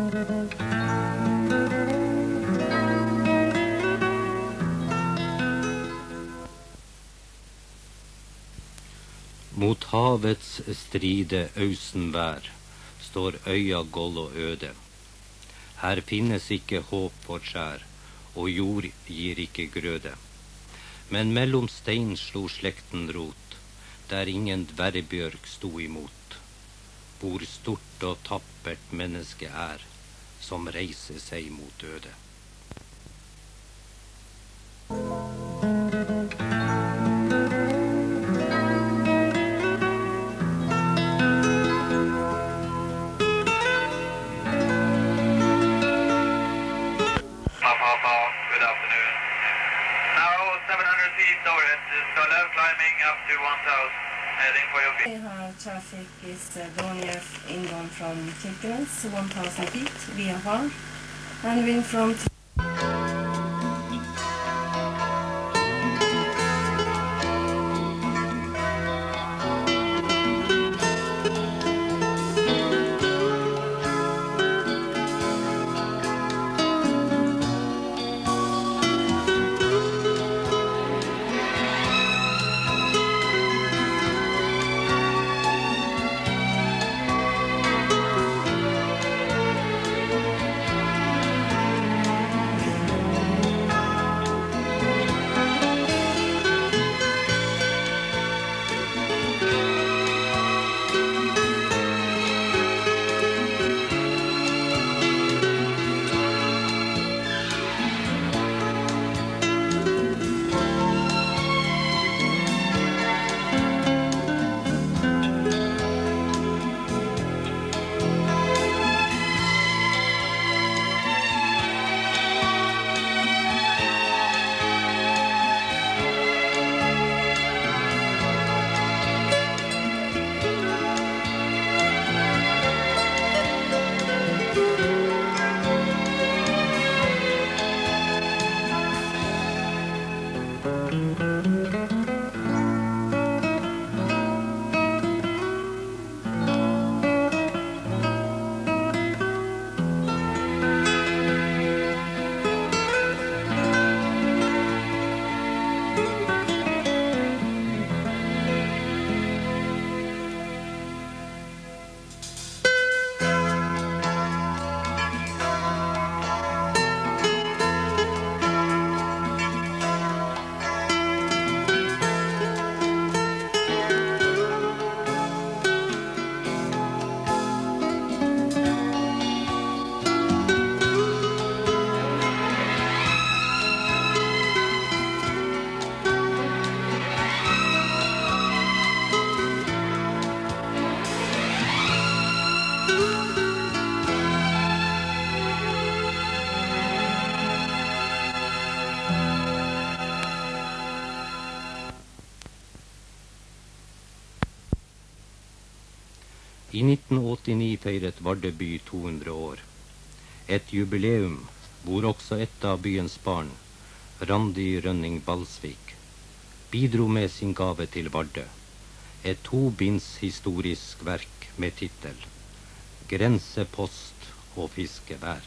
Mot havets stride ausenvær står øya gold og øde. Her finnes ikke håp for skjær, og jord gir ikke grøde. Men mellom stein slo slekten rot, der ingen dvergbjørk sto imot. Hvor stort og tappert menneske er, som reiser seg mot døde. We have traffic is going inbound from Kirkenes, 1,000 feet via Hamar, and wind from I 1989 feiret Vardø by 200 år. Et jubileum hvor også et av byens barn, Randi Rønning Balsvik, bidro med sin gave til Vardø. Et 2-binds historisk verk med titel Grensepost og fiskevær.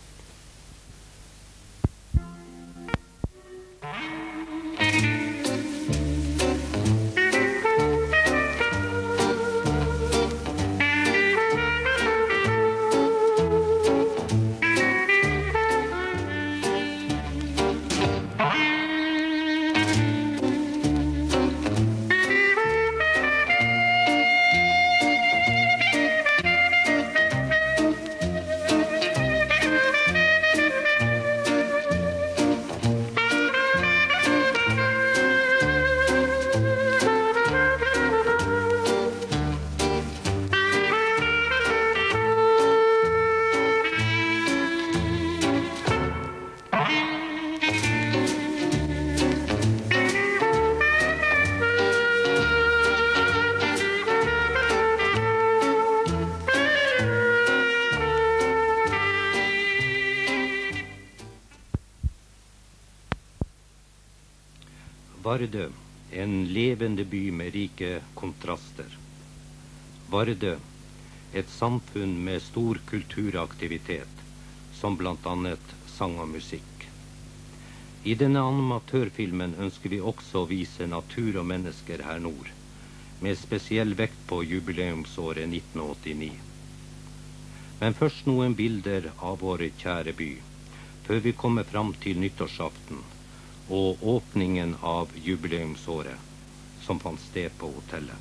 Vardø, en levende by med rike kontraster. Vardø, et samfunn med stor kulturaktivitet, som blant annet sang og musikk. I denne amatørfilmen ønsker vi også å vise natur og mennesker her nord, med spesiell vekt på jubileumsåret 1989. Men først noen bilder av vår kjære by, før vi kommer fram til nyttårsaften og åpningen av jubileumsåret, som fant sted på hotellet.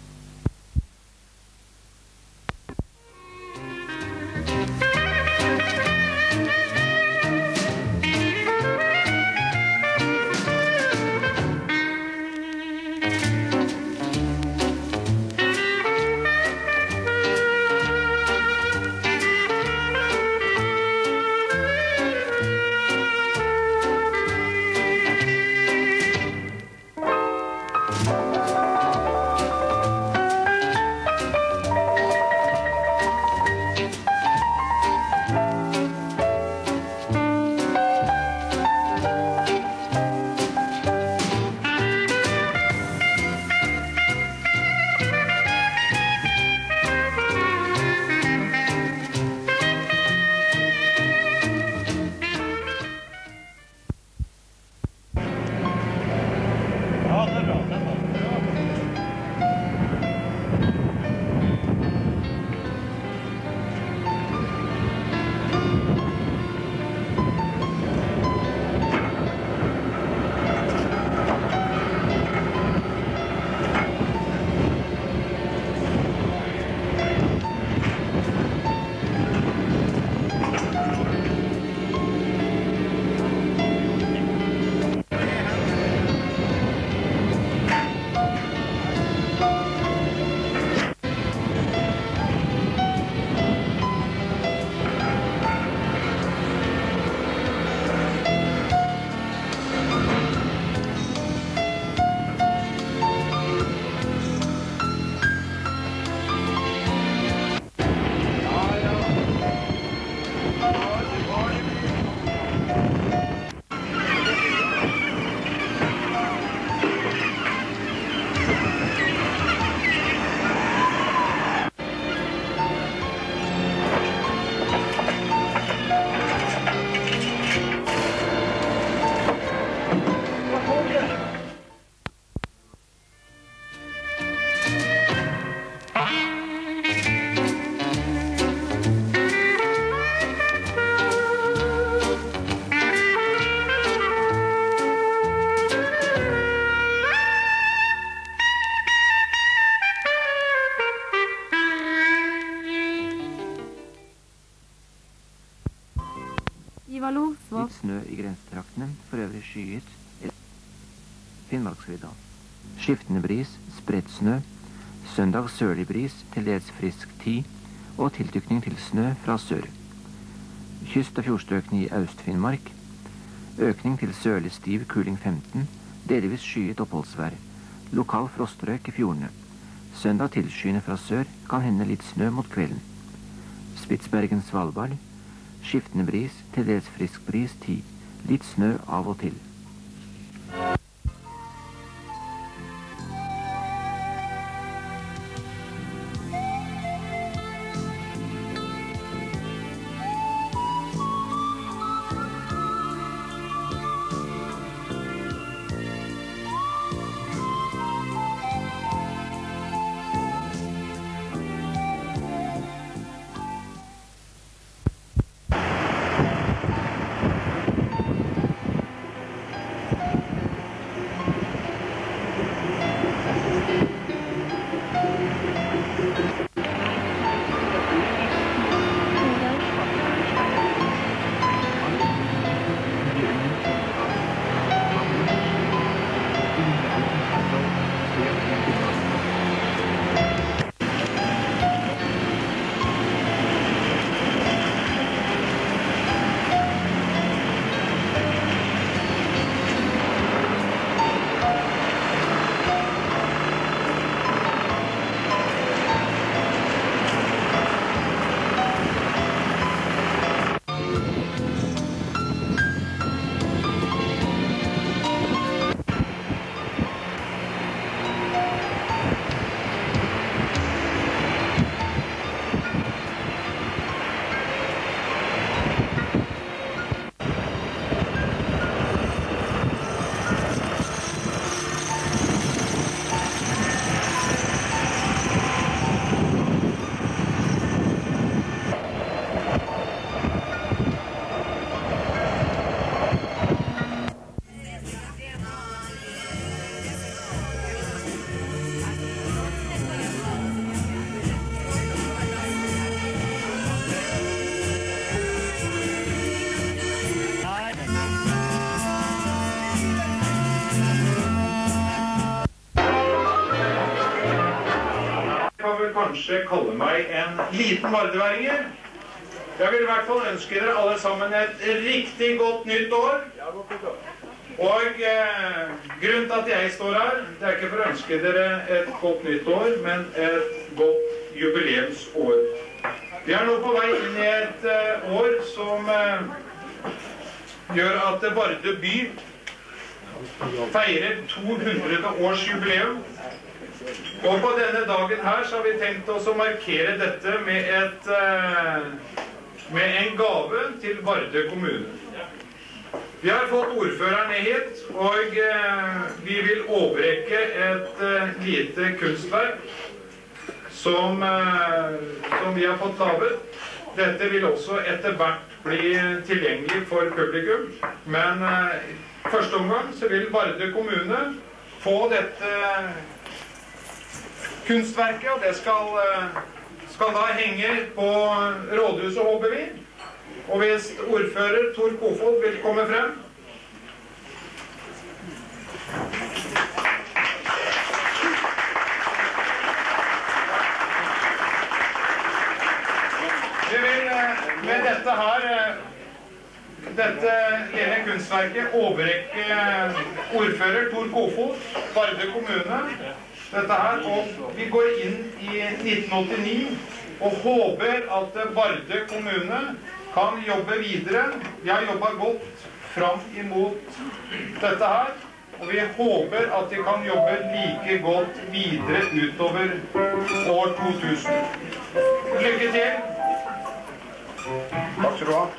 Litt snø i grensetraktene, for øvrig skyet. Finnmarksvidda. Skiftende bris, spredt snø. Søndag sørlig bris, til dels frisk 10, og tiltykning til snø fra sør. Kyst- og fjordstrøkene i Øst-Finnmark. Økning til sørlig stiv kuling 15, delvis skyet oppholdsvær. Lokal frostrøk i fjordene. Søndag tilskyende fra sør, kan hende litt snø mot kvelden. Spitsbergen Svalbard. Skiftende bris, til dels frisk bris 10. Litt snø av og til. kanskje kalle meg en liten vardeværinger. Jeg vil i hvert fall ønske dere alle sammen et riktig godt nytt år. Og grunnen til at jeg står her, det er ikke for å ønske dere et godt nytt år, men et godt jubileumsår. Vi er nå på vei inn i et år som gjør at Vardø by feirer 200 års jubileum. Og på denne dagen her så har vi tenkt oss å markere dette med en gave til Vardø kommune. Vi har fått ordføreren ned hit, og vi vil overrekke et lite kunstverk som vi har fått laget. Dette vil også etter hvert bli tilgjengelig for publikum, men første omgang så vil Vardø kommune få dette kunstverket, og det skal da henge på rådhuset, håper vi. Og hvis ordfører Tor Kofold vil komme frem. Vi vil med dette her, dette lille kunstverket, overrekke ordfører Tor Kofold, Vardø kommune, dette her, og vi går inn i 1989 og håper at Vardø kommune kan jobbe videre. Vi har jobbet godt fram imot dette her, og vi håper at de kan jobbe like godt videre utover år 2000. Lykke til! Takk skal du ha.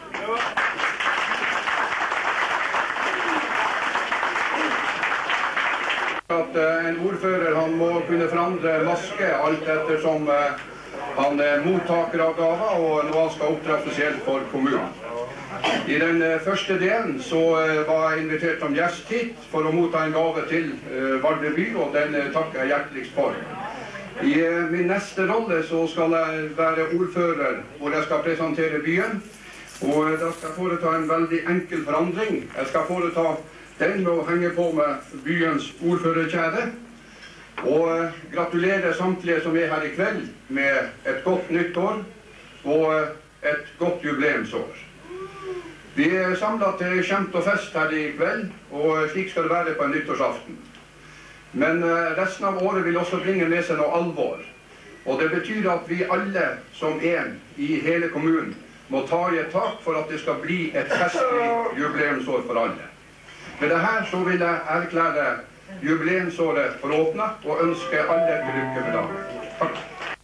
At en ordfører han må kunne forandre maske alt etter som han er mottaker av gaver, og når han skal oppdra spesielt for kommunen. I den første delen så var jeg invitert som gjest hit for å motta en gave til Vardø by, og den takker jeg hjerteligst for. I min neste rolle så skal jeg være ordfører, hvor jeg skal presentere byen, og da skal jeg foreta en veldig enkel forandring. Jeg skal foreta den med å henge på med byens ordførerkjede, og gratulerer samtlige som er her i kveld med et godt nytt år og et godt jubileumsår. Vi er samlet til skjemt og fest her i kveld, og slik skal det være på en nyttårsaften. Men resten av året vil også bringe med seg noe alvor. Og det betyr at vi alle som en i hele kommunen må ta i et tak for at det skal bli et festlig jubileumsår for alle. Med dette så vil jeg erklære jubileumsåret for åpne og ønske alle til lykke med dagen. Takk.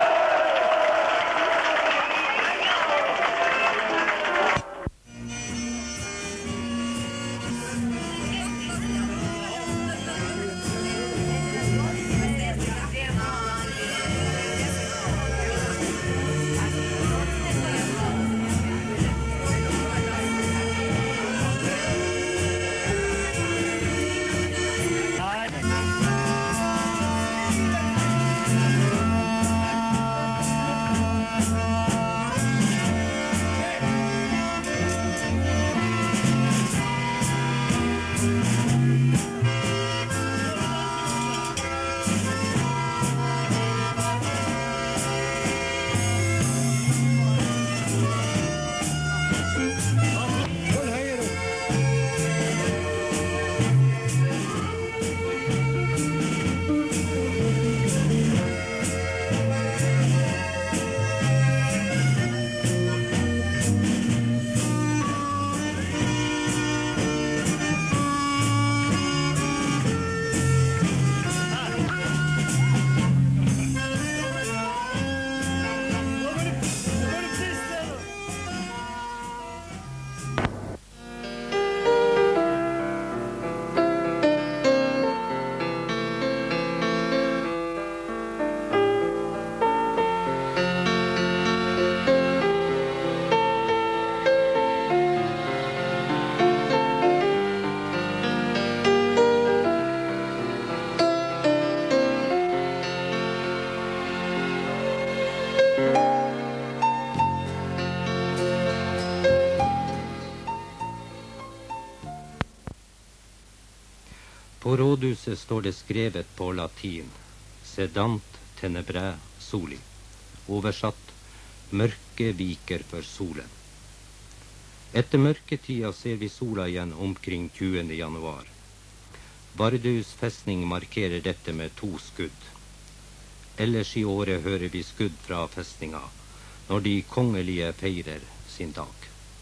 På rådhuset står det skrevet på latin, sedant tenebrae soli, oversatt mørke viker for solen. Etter mørketida ser vi sola igjen omkring 20. januar. Vardøhus festning markerer dette med 2 skudd. Ellers i året hører vi skudd fra festninga når de kongelige feirer sin dag.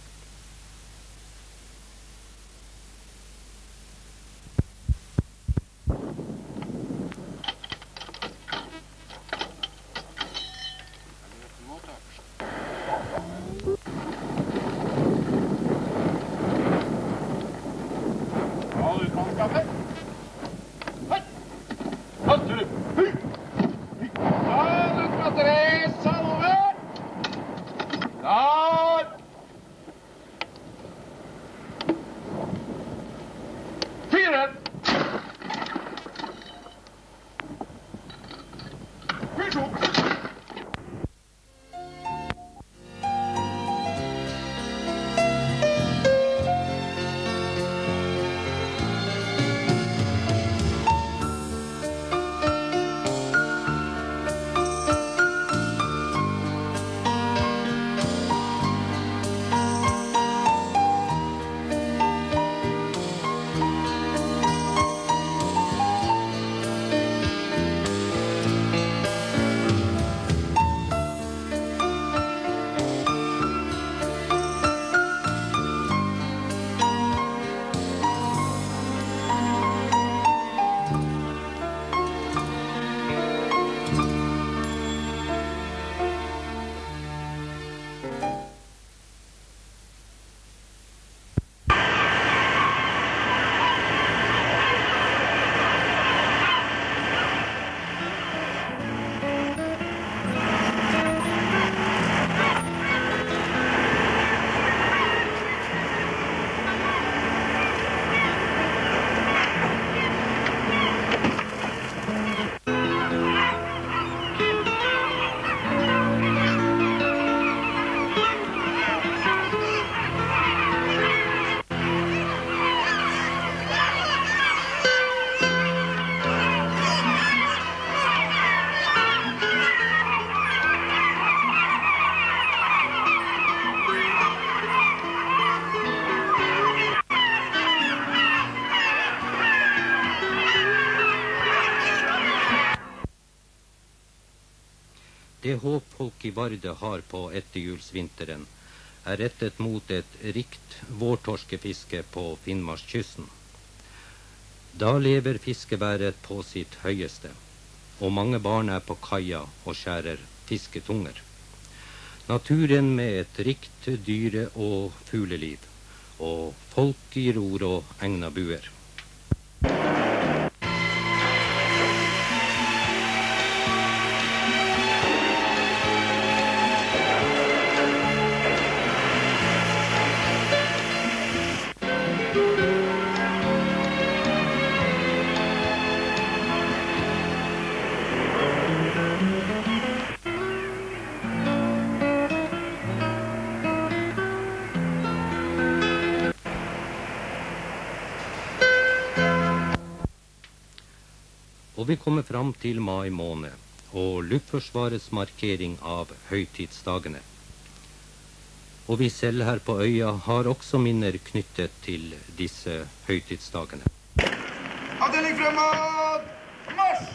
Det håp folk i Vardø har på etterjulsvinteren rettet mot et rikt vårtorskefiske på Finnmarkskysten. Da lever fiskeværet på sitt høyeste, og mange barn på kaia og skjærer fisketunger. Naturen med et rikt dyre- og fugleliv, og folk i ror og egna buer. Og vi kommer fram til mai måned, og Luftforsvarets markering av høytidsdagene. Og vi selv her på øya har også minner knyttet til disse høytidsdagene. Avdeling fremad! Marsj!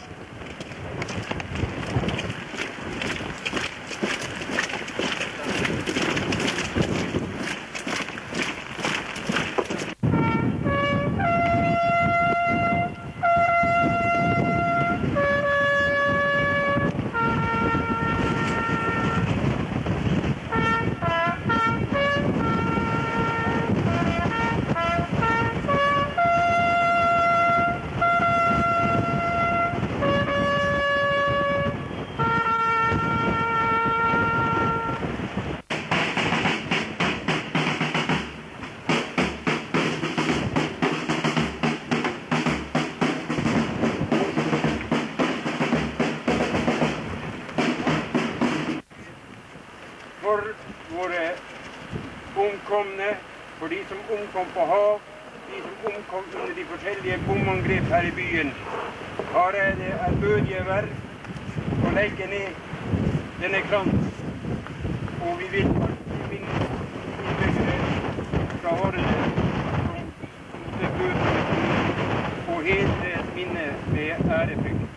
For våre omkomne, for de som omkom på hav, de som omkom under de forskjellige bomangrep her i byen, har jeg det ærbødige verv å legge ned denne krans. Og vi vil ikke minst innbyggere fra Harde som støtter og hedre minne med ærefrykt.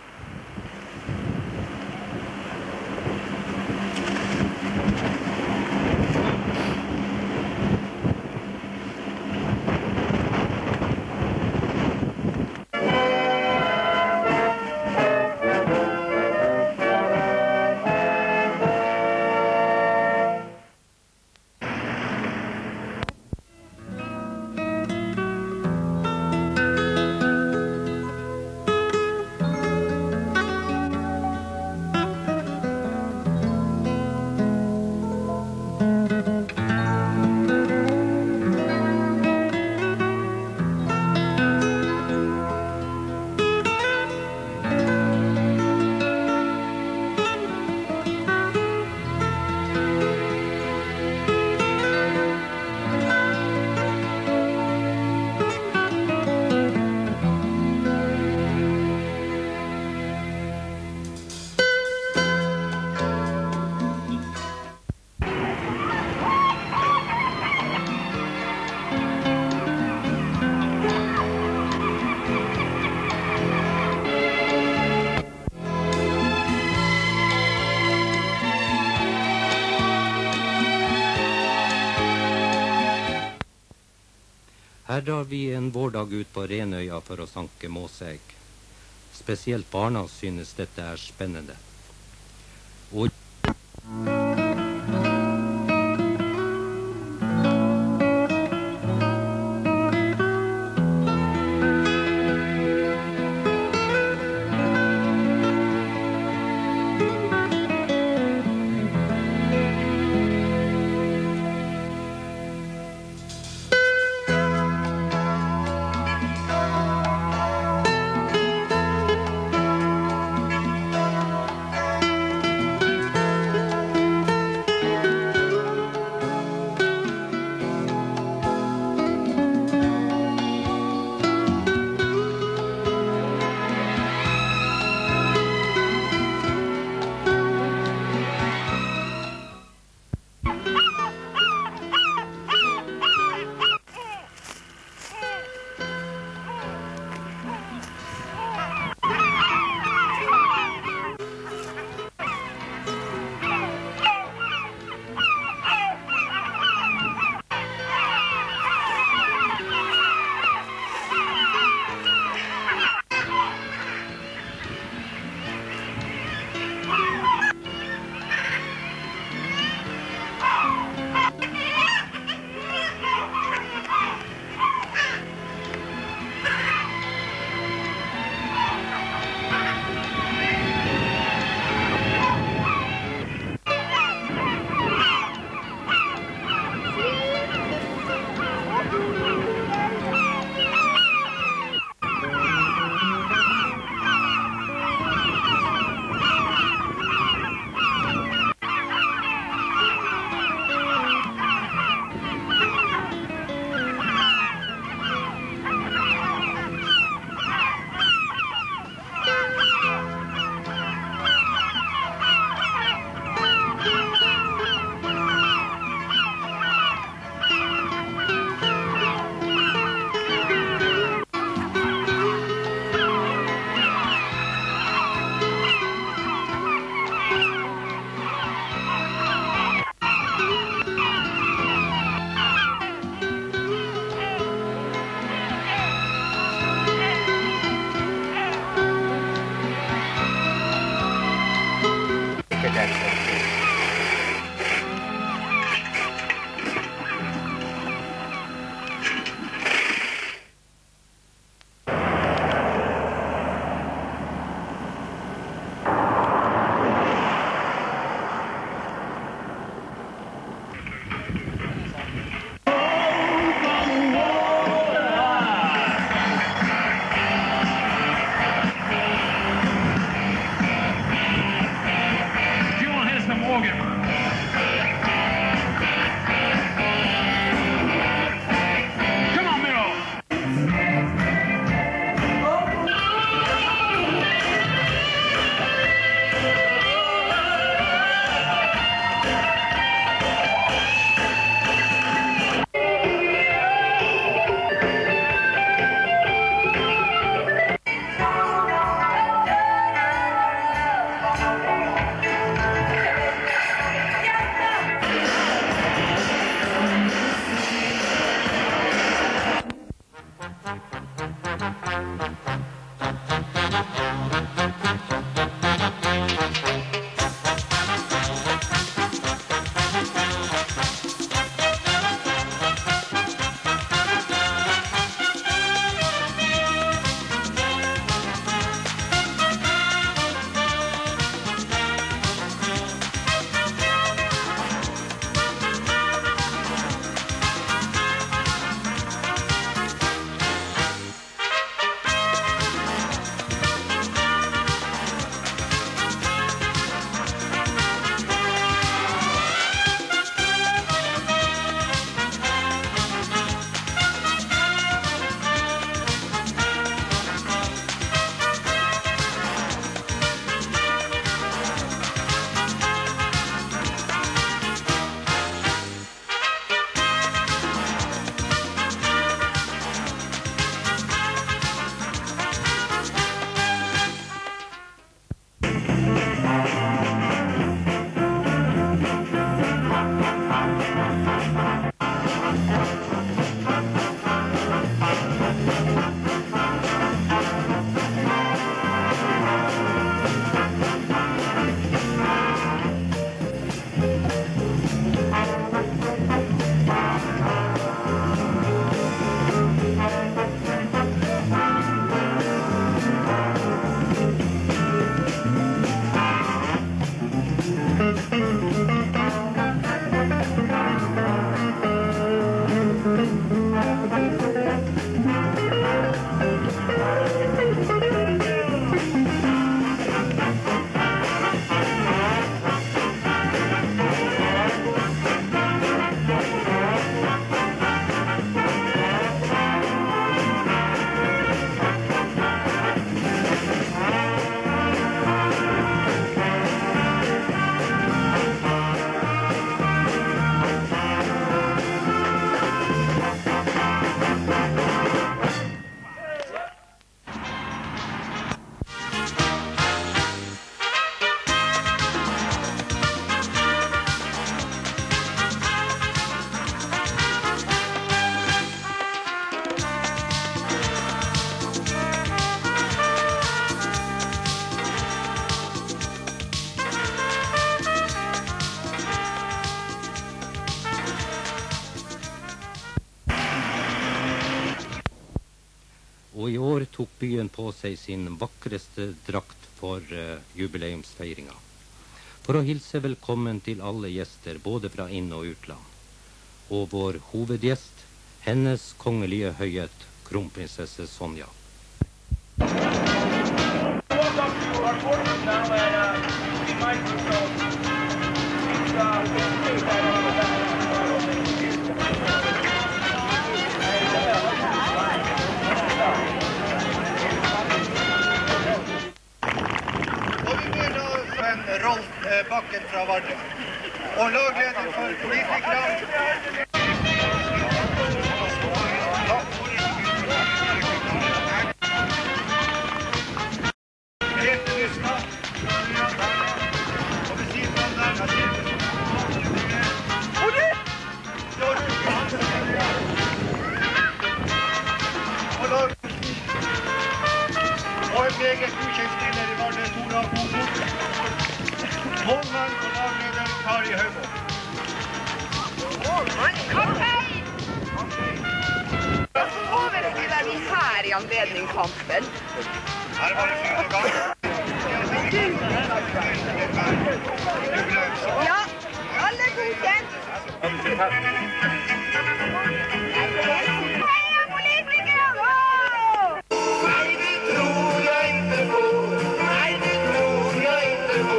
Her drar vi en vårdag ut på Renøya for å sanke måseegg. Spesielt barna synes dette er spennende. Og og i år tok byen på seg sin vakreste drakt for jubileumsfeiringa. For å hilse velkommen til alle gjester, både fra inn- og utland. Og vår hovedgjest, hennes kongelige høyhet, kronprinsesse Sonja. Rolf Bakken fra Vardø. Og lagleder for politikerne. Grete Lystad. Og ved siden av der har og en meget ukjent spiller i Vardø, Tora Kofod. Målmann og lagleder Kari Høybo. Målmann, kaptein! Overspiller vi her i anledning kampen. Her var det fyrt og gang. Ja, alle godkjent. Heia politikere! Nei, det tror jeg ikke på. Nei, det tror jeg ikke på.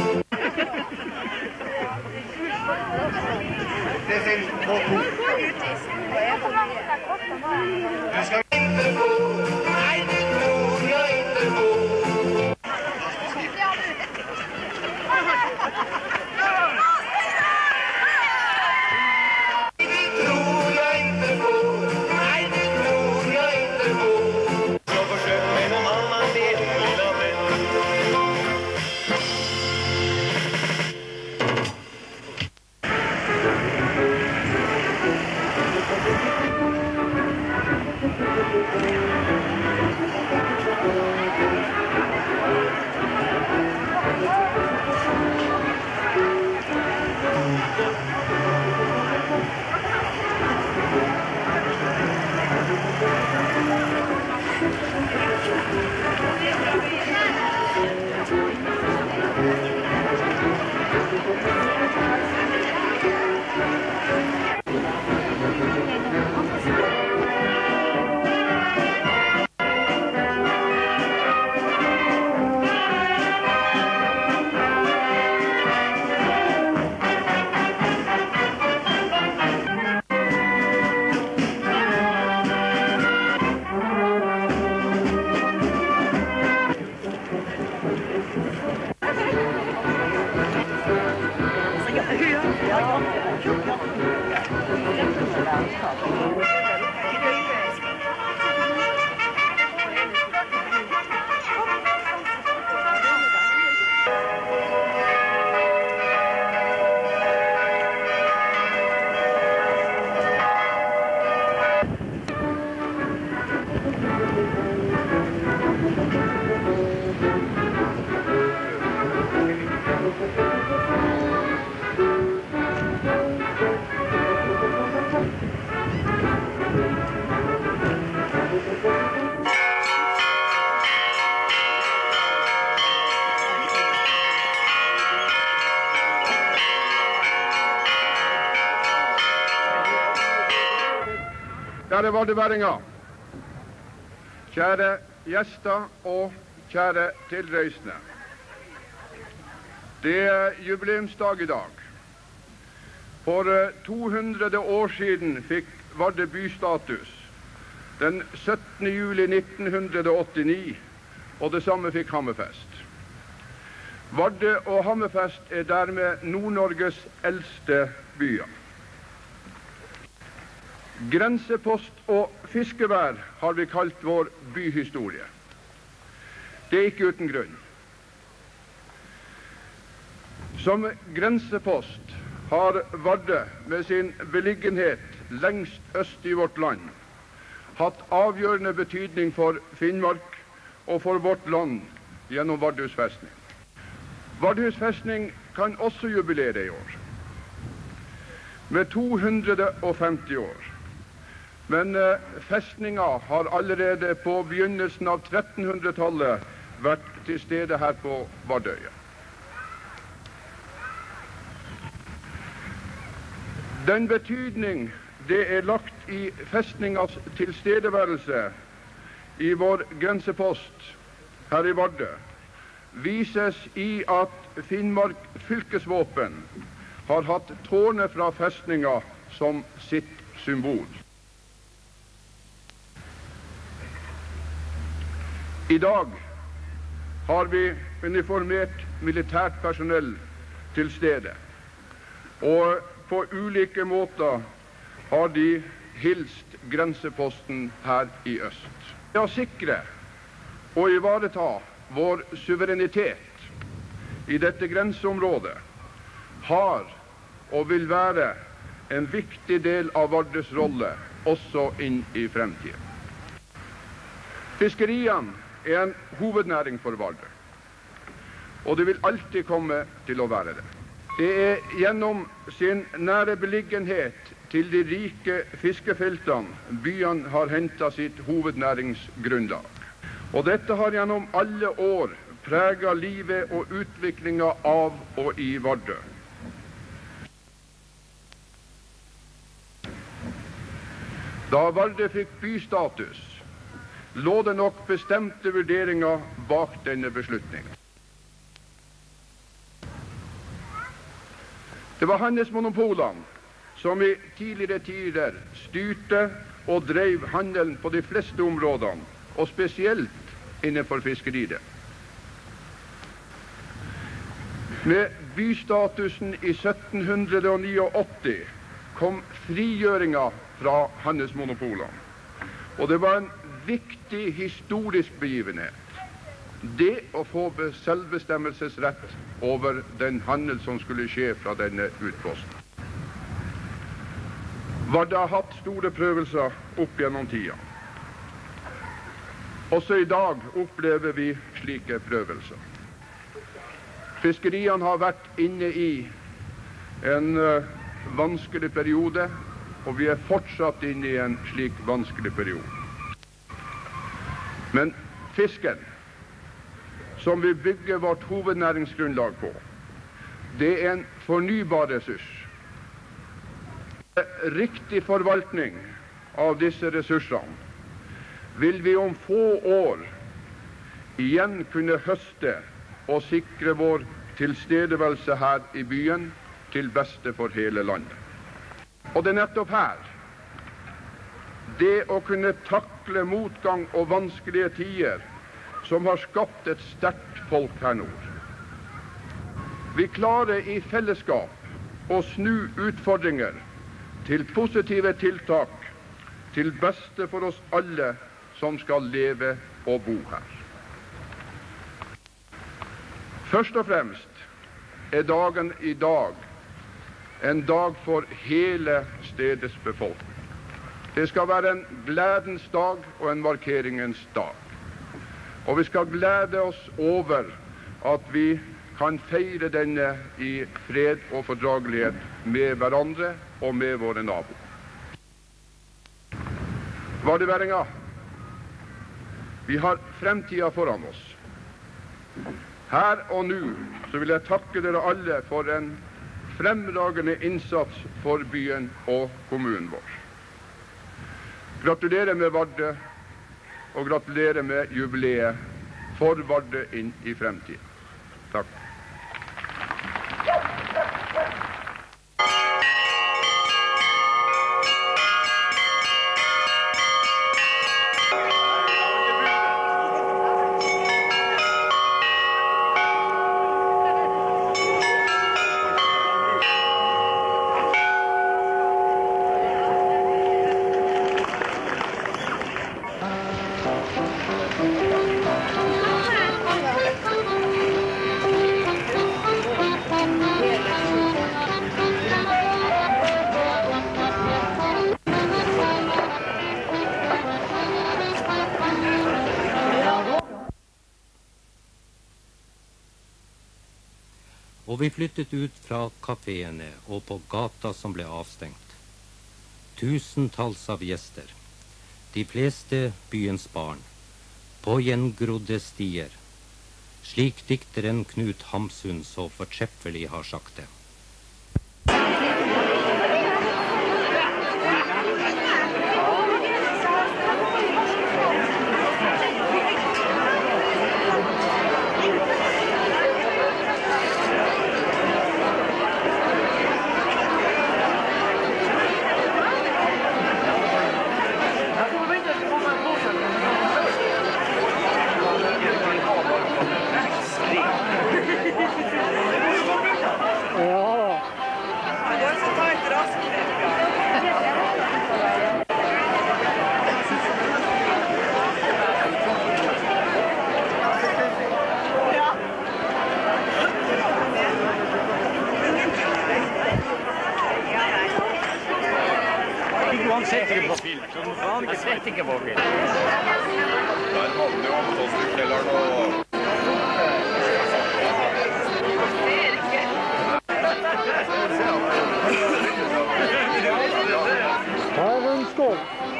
Det er sin måte. Du skal ikke på. Nei, det tror jeg ikke på. Det tror jeg ikke på. Nei, det tror jeg ikke på. Så forsøk med noen annen del av det. Kjære vardeværinger, kjære gjester og kjære tilreisende. Det er jubileumsdag i dag. For 200 år siden fikk Vardø bystatus. Den 17. juli 1989, og det samme fikk Hammerfest. Vardø og Hammerfest er dermed Nord-Norges eldste byer. Grensepost og fiskevær har vi kalt vår byhistorie. Det er ikke uten grunn. Som grensepost har Vardø med sin beliggenhet lengst øst i vårt land hatt avgjørende betydning for Finnmark og for vårt land gjennom Vardøhus festning. Vardøhus festning kan også jubilere i år. Med 250 år. Men festninga har allerede på begynnelsen av 1300-tallet vært til stede her på Vardøya. Den betydning det er lagt i festningas tilstedeværelse i vår grensepost her i Vardø, vises i at Finnmark fylkesvåpen har hatt tårnet fra festninga som sitt symbol. I dag har vi uniformert militært personell til stede, og på ulike måter har de hilst grenseposten her i øst. Det å sikre og ivareta vår suverenitet i dette grenseområdet har og vil være en viktig del av Vardøs rolle også inn i fremtiden. Fiskeriene er en hovednæring for Vardø, og det vil alltid komme til å være det. Det er gjennom sin nære beliggenhet til de rike fiskefeltene byene har hentet sitt hovednæringsgrunnlag. Og dette har gjennom alle år preget livet og utviklinga av og i Vardø. Da Vardø fikk bystatus, lå det nok bestemte vurderinger bak denne beslutningen. Det var handelsmonopolene som i tidligere tider styrte og drev handelen på de fleste områdene, og spesielt innenfor fiskeriet. Med bystatusen i 1789 kom frigjøringa fra handelsmonopolene, og det var en viktig historisk begivenhet. Det å få selvbestemmelsesrett over den handel som skulle skje fra denne utposten. Vardø har hatt store prøvelser opp gjennom tida. Også i dag opplever vi slike prøvelser. Fiskeriene har vært inne i en vanskelig periode, og vi er fortsatt inne i en slik vanskelig periode. Men fisken, som vi bygger vårt hovednæringsgrunnlag på, det er en fornybar ressurs. Riktig forvaltning av disse ressursene vil vi om få år igjen kunne høste og sikre vår tilstedeværelse her i byen til beste for hele landet. Og det er nettopp her det å kunne takle motgang og vanskelige tider som har skapt et sterkt folk her nord. Vi klarer i fellesskap å snu utfordringer til positive tiltak til beste for oss alle som skal leve og bo her. Først og fremst er dagen i dag en dag for hele stedets befolkning. Det skal være en gledens dag og en markeringens dag. Og vi skal glede oss over at vi kan feire denne i fred og fordragelighet med hverandre og med våre naboer. Vardøværinger, vi har fremtiden foran oss. Her og nå så vil jeg takke dere alle for en fremragende innsats for byen og kommunen vår. Gratulerer med Vardø, og gratulerer med jubileet for Vardø inn i fremtiden. Takk. Og vi flyttet ut fra kaféene og på gata som ble avstengt. Tusentalls av gjester. De fleste byens barn, på gjengrodde stier, slik dikteren Knut Hamsun så fortreffelig har sagt det. Han setter ikke på film. Han setter ikke på film. Der havner jo Tostrup-kjelleren og... Her en skål.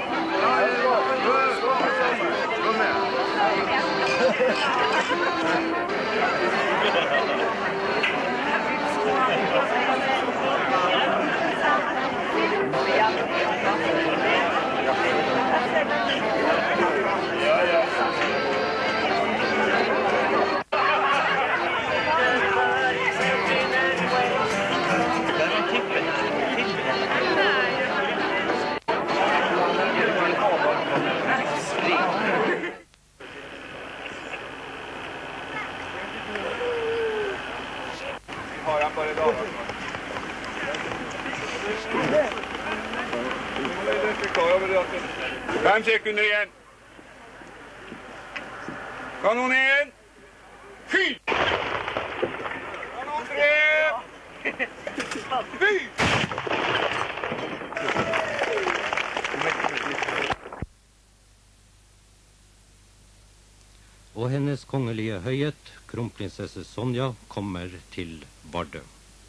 Fem sekunder igjen. Kanon 1. Fyr! Kanon 3. Fyr! Og hennes kongelige høyhet, kronprinsesse Sonja, kommer til Vardø.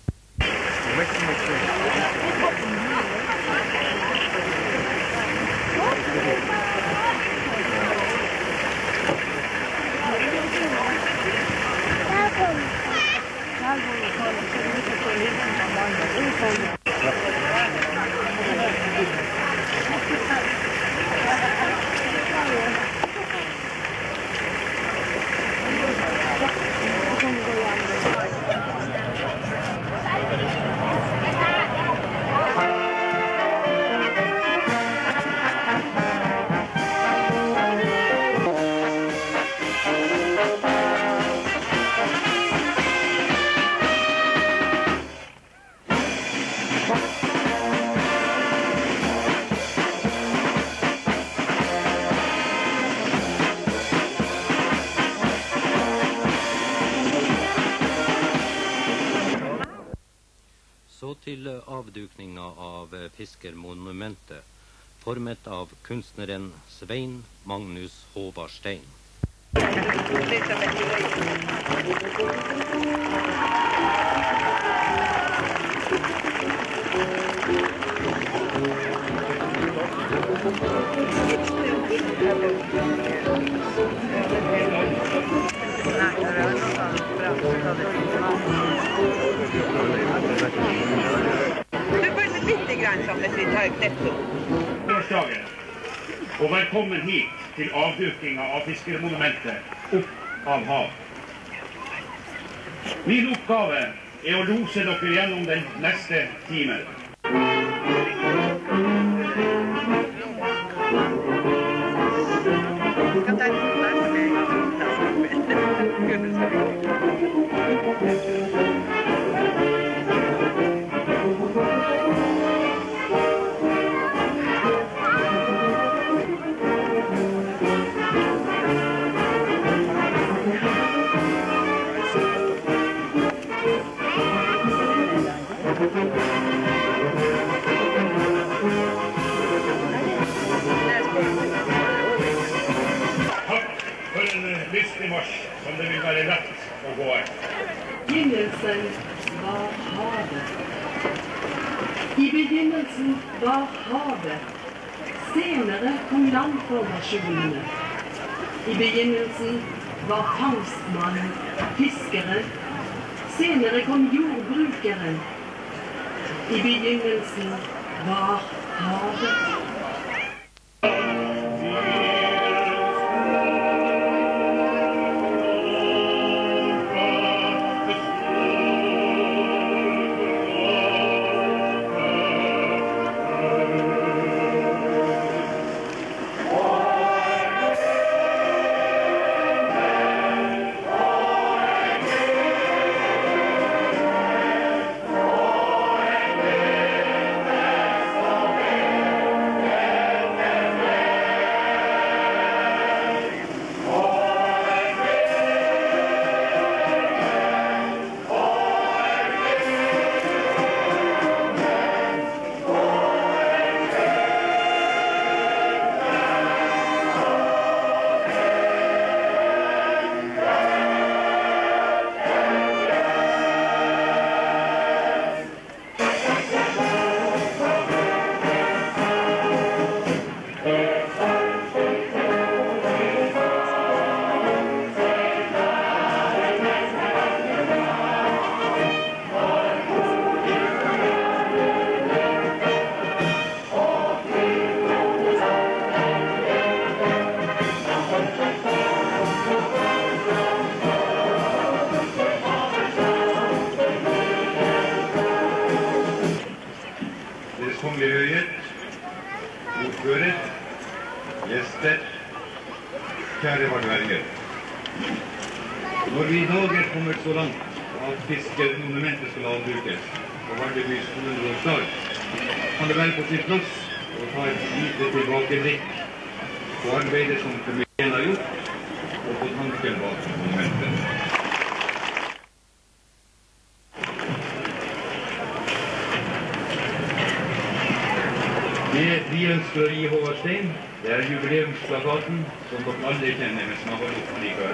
Så til avdukninga av fiskermonumentet, formet av kunstneren Svein Magnus Håvard Stein. Torsdagen, og velkommen hit til avdukinga av fiskermonumentet opp av hav. Min oppgave er å lose dere gjennom den neste timen. Som det vil være lett å gå etter. Begynnelsen var havet. I begynnelsen var havet. Senere kom landformasjonene. I begynnelsen var fangstmannen fiskeren. Senere kom jordbrukeren. I begynnelsen var havet. Kongelige Høyhet, ordfører, gjester, kjære vardverger. Når vi i dag er kommet så langt at fiskermonumentet skal avbrukes på Vardøbys hovedrådsdag, kan det være på sin plass å ta et lite tilbakeblikk på arbeidet som komiteen har gjort, og på tanken bak monumentet. Det vi ønsker å gi Håvard Stein, det er jubileumsplakaten som dere alle kjenner, men som har vært opp likevel.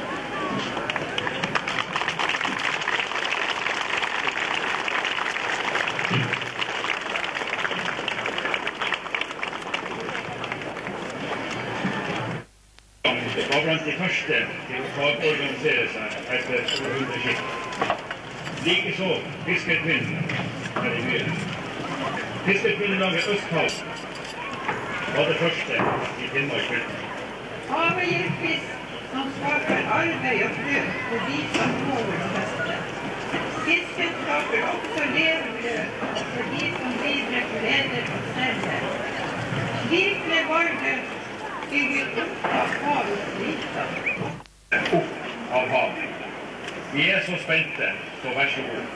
Det var blant de første til å fagorganisere seg etter 200 skift. Likeså fiskerkvinnene her i byen. Fiskerkvinnelaget Østhav var det første i Finnmark fylke. Havet gir fisk som skaper arbeid og brød for de som får det beste. Fisken skaper også levebrød for de som driver forræder og selger. Slik ble Vardø bygget opp av havets rikdom. Opp av havet. Vi er så spente, så vær så god.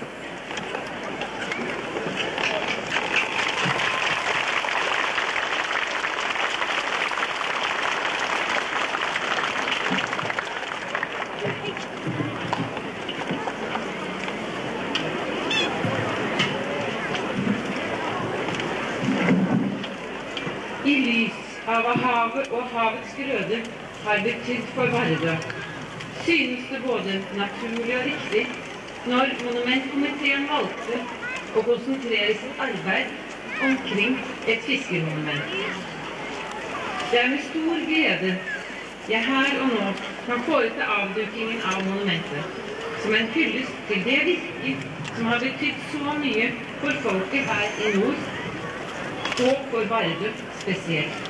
I lys av hva havet og havets grøde har betydd for Vardø, synes det både naturlig og riktig når monumentkomiteen valgte å konsentrere sitt arbeid omkring et fiskermonument. Det er med stor glede jeg her og nå kan foreta avdukingen av monumentet, som en hyllest til det virke som har betydd så mye for folket her i nord, og for Vardø spesielt.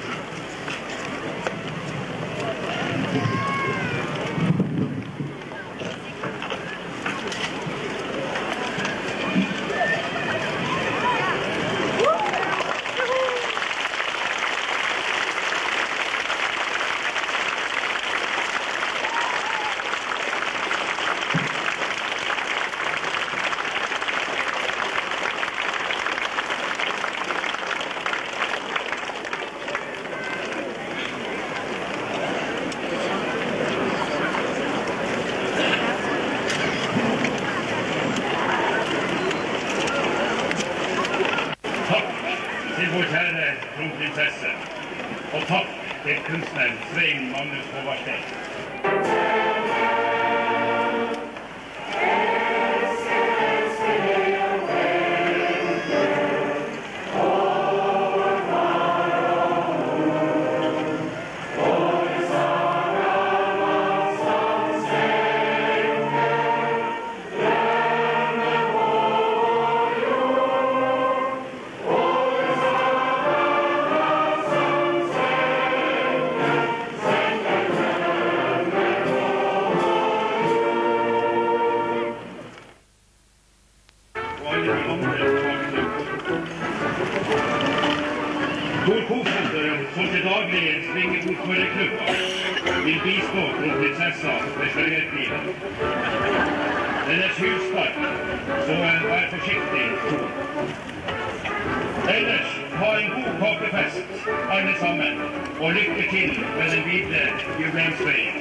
Vår kjære kronprinsesse, og takk til kunstneren Svein Magnus Håvard Stein. Tor Kofod derimot, som til daglig springer ordførerklubba, vil bistå kronprinsessa med sløyetlivet. Den er sylstark, så vær forsiktig, Tor. Ellers, ha en god kakefest, alle sammen, og lykke til med den videre jubileumsveien.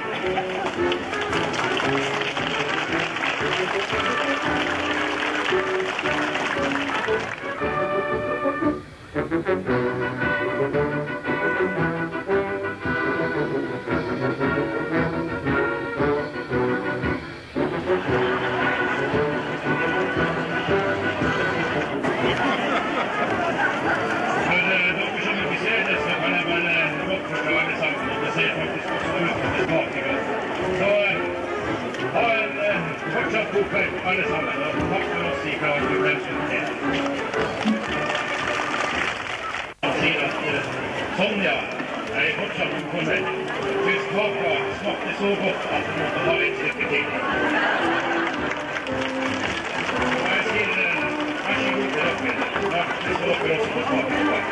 God kveld, alle sammen, og takk for oss fra jubileumskomiteen. Han sier at Sonja er fortsatt uformell. Hvis kaka smakte så godt at hun måtte ha et stykke til. Og jeg sier, vær så god til dere. Takk skal dere også få smake på kaka.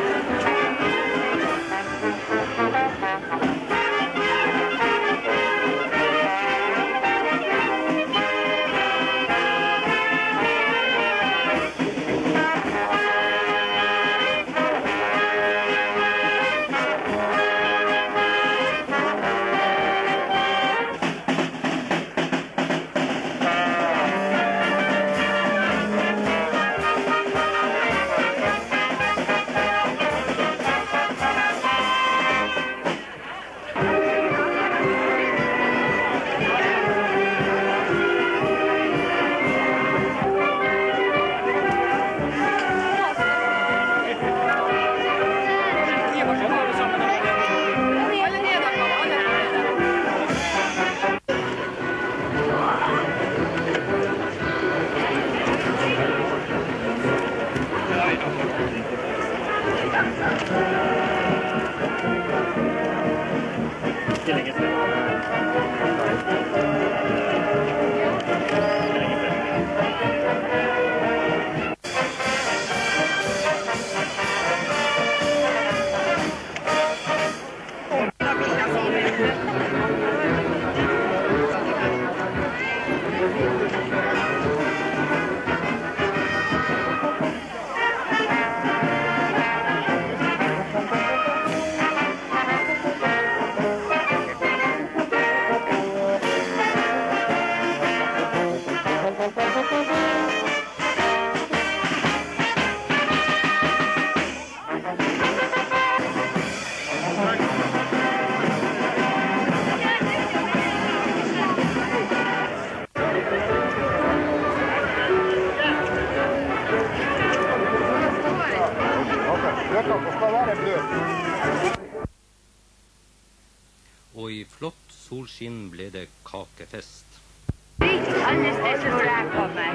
Og i flott solskinn ble det kakefest. Alles det som jeg kommer.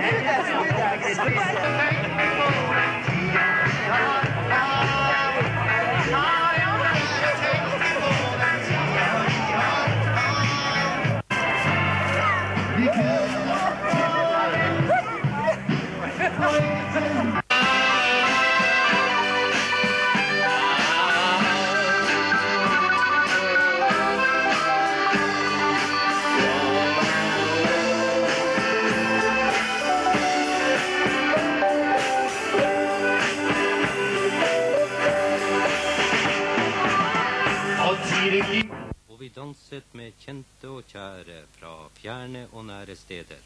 Og vi danset med kjente og kjære fra fjerne og nære steder.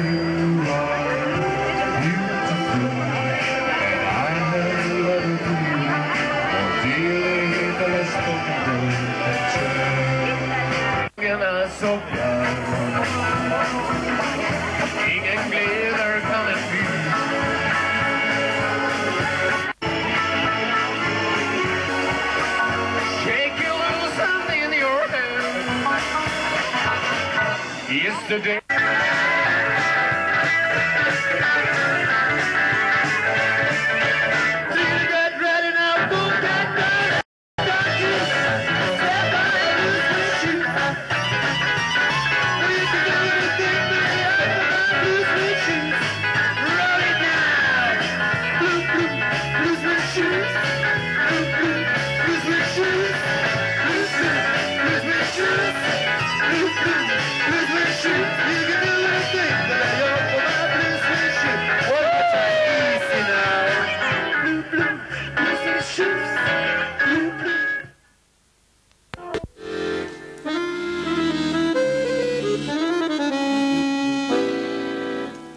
For you are beautiful, and I have loved you.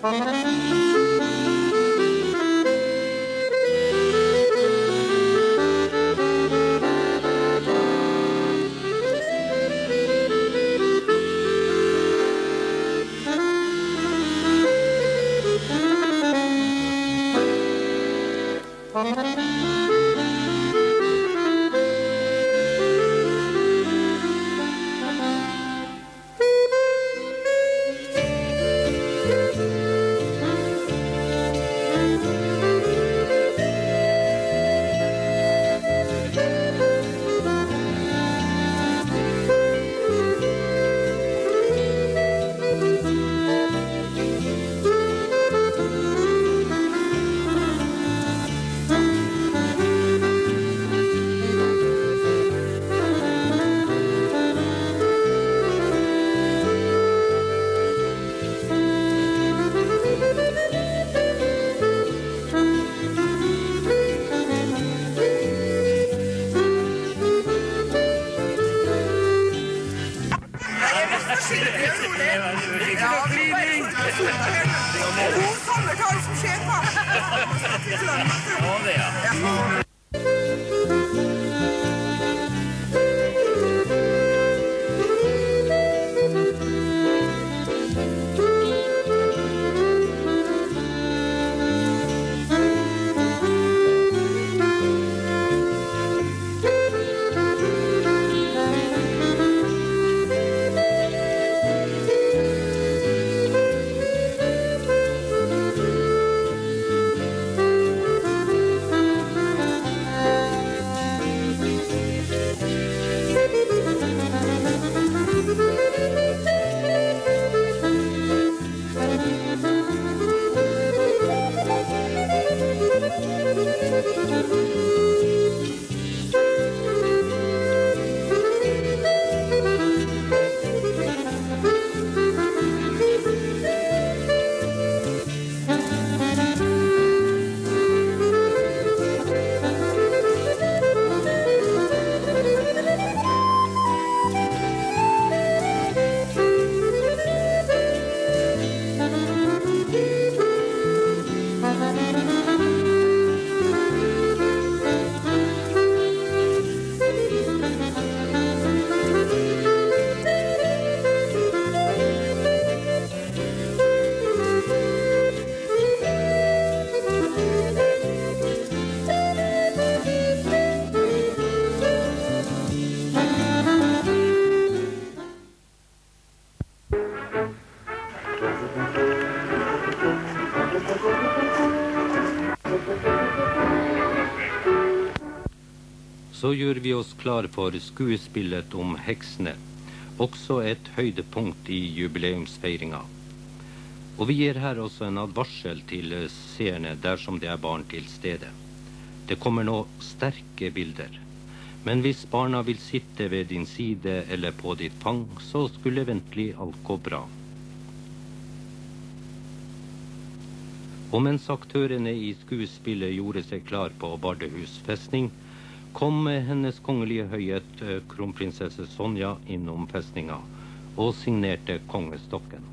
Så gjør vi oss klar for skuespillet om heksene, også et høydepunkt i jubileumsfeiringa. Og vi gir her også en advarsel til seerne dersom det er barn til stede. Det kommer nå sterke bilder, men hvis barna vil sitte ved din side eller på ditt fang, så skulle ventelig alt gå bra. Og mens aktørene i skuespillet gjorde seg klar på Vardøhus festning, kom hennes kongelige høyhet kronprinsesse Sonja innom festninga og signerte kongestokken.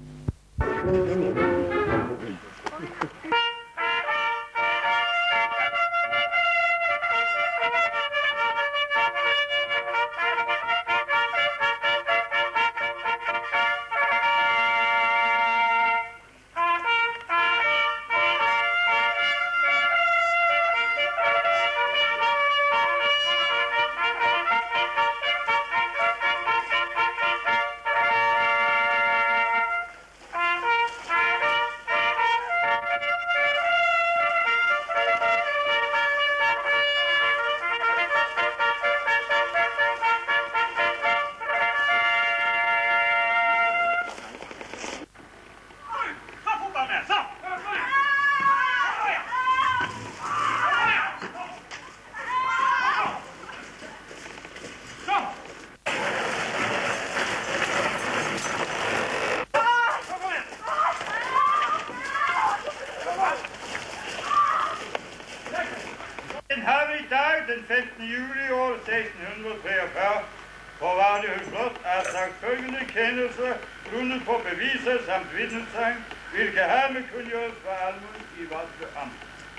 Den 15. juli år 1643 på Vardøhus slott er sagt følgende kjennelse grunnet på beviser samt vitnestegn Hvilke hermed kunngjøres fra Almund i Vadsø Amt.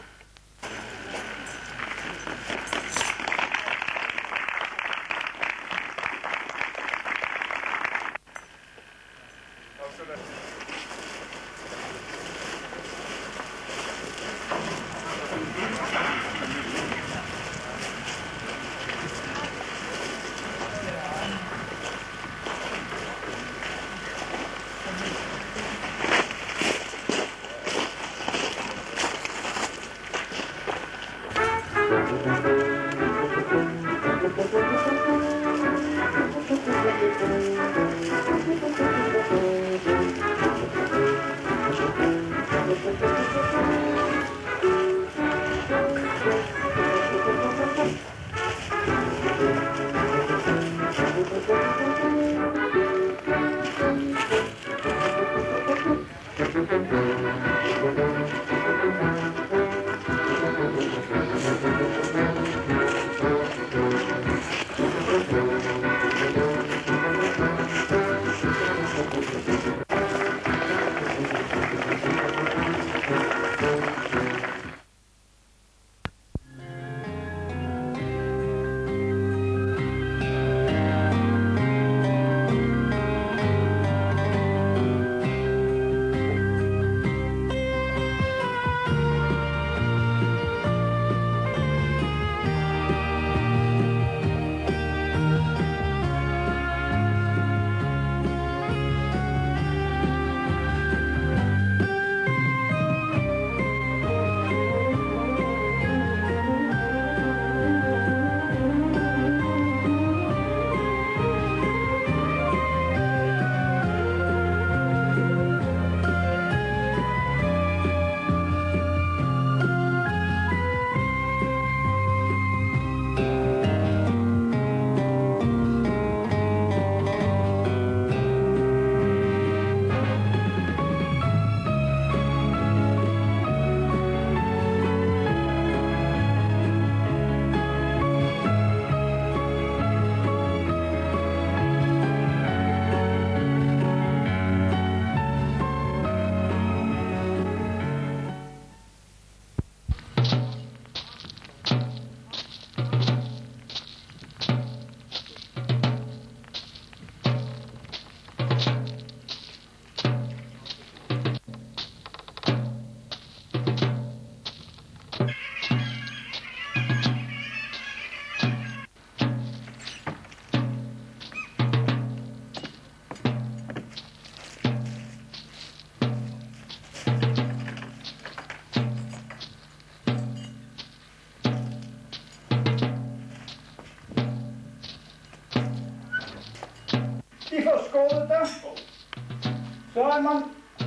Så man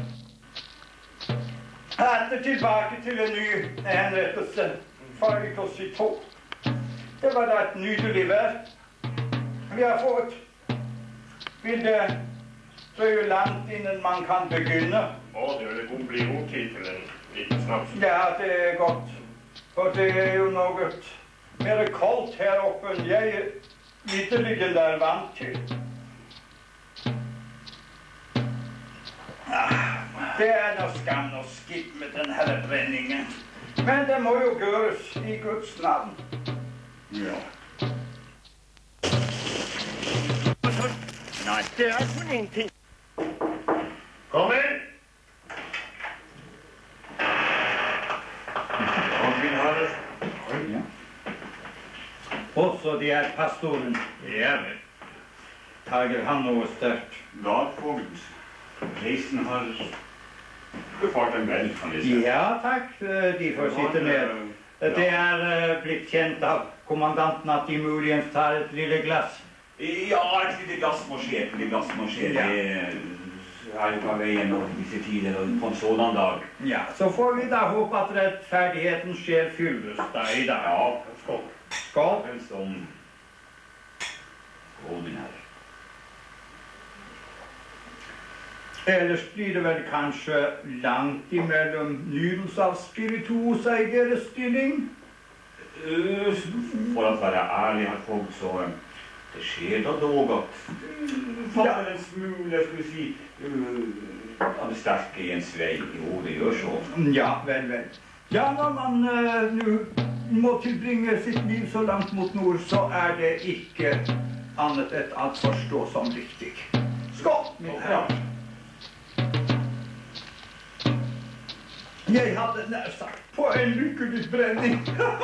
etter tilbake til en ny henrettelse fra uke 2. Det var da et nydelig vær. Vi har fått. Vil det drøye langt innen man kan begynne? Det vil bli god tid til en liten snaps. Ja, det er godt. For det er jo noe mer koldt her oppe enn jeg vitterlig er vant til. Det er noe skam og skitt med den her brenningen. Men det må jo gjøres i Guds navn. Ja. Nei, det er for ingenting. Kom inn! Ja. Også det er pastoren. Ja, men. Tager han noe sterkt? Gardfogd. Reisen har befart en vel, kan jeg si. Ja, takk. De får sitte ned. Det er blitt kjent av kommandanten at de muligens tar et lille glass. Ja, et lille glass må skje. Det er jo på veien og disse tider på en sådan dag. Ja, så får vi da håpe at rettferdigheten skjer fylles da i dag. Ja, skål. Skål. Skål, min herre. Ellers blir det vel kanskje langt imellom nydelse av spirituosa i deres stilling? For å være ærlig, herr Fogd, så det skjer da dog at faller en smule, skal vi si, av sterke i en svei. Jo, det gjør så. Ja, vel. Ja, når man nå må tilbringe sitt liv så langt mot nord, så det ikke annet et alt forstå som riktig. Skål, min herre. Jeg hadde nær sagt på en lykkelig brenning.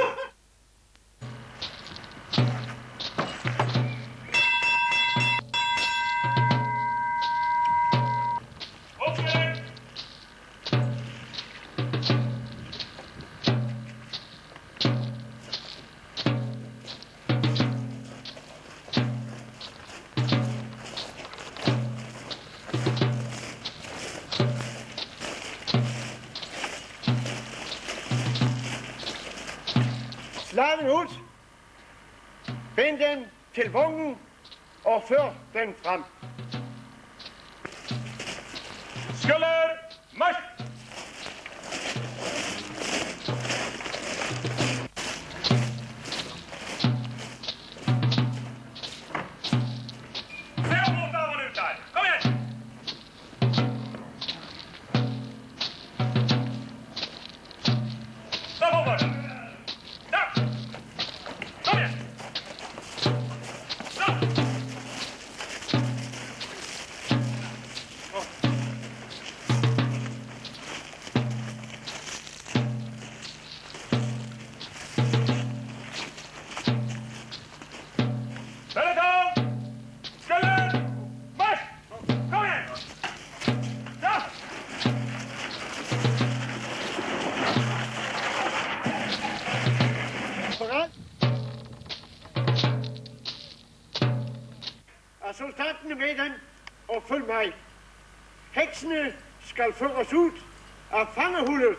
Slaven ud, bind den til vognen og før den frem. Skøller, marsch! Soldatene med den, og følg meg. Heksene skal føres ut av fangehullet.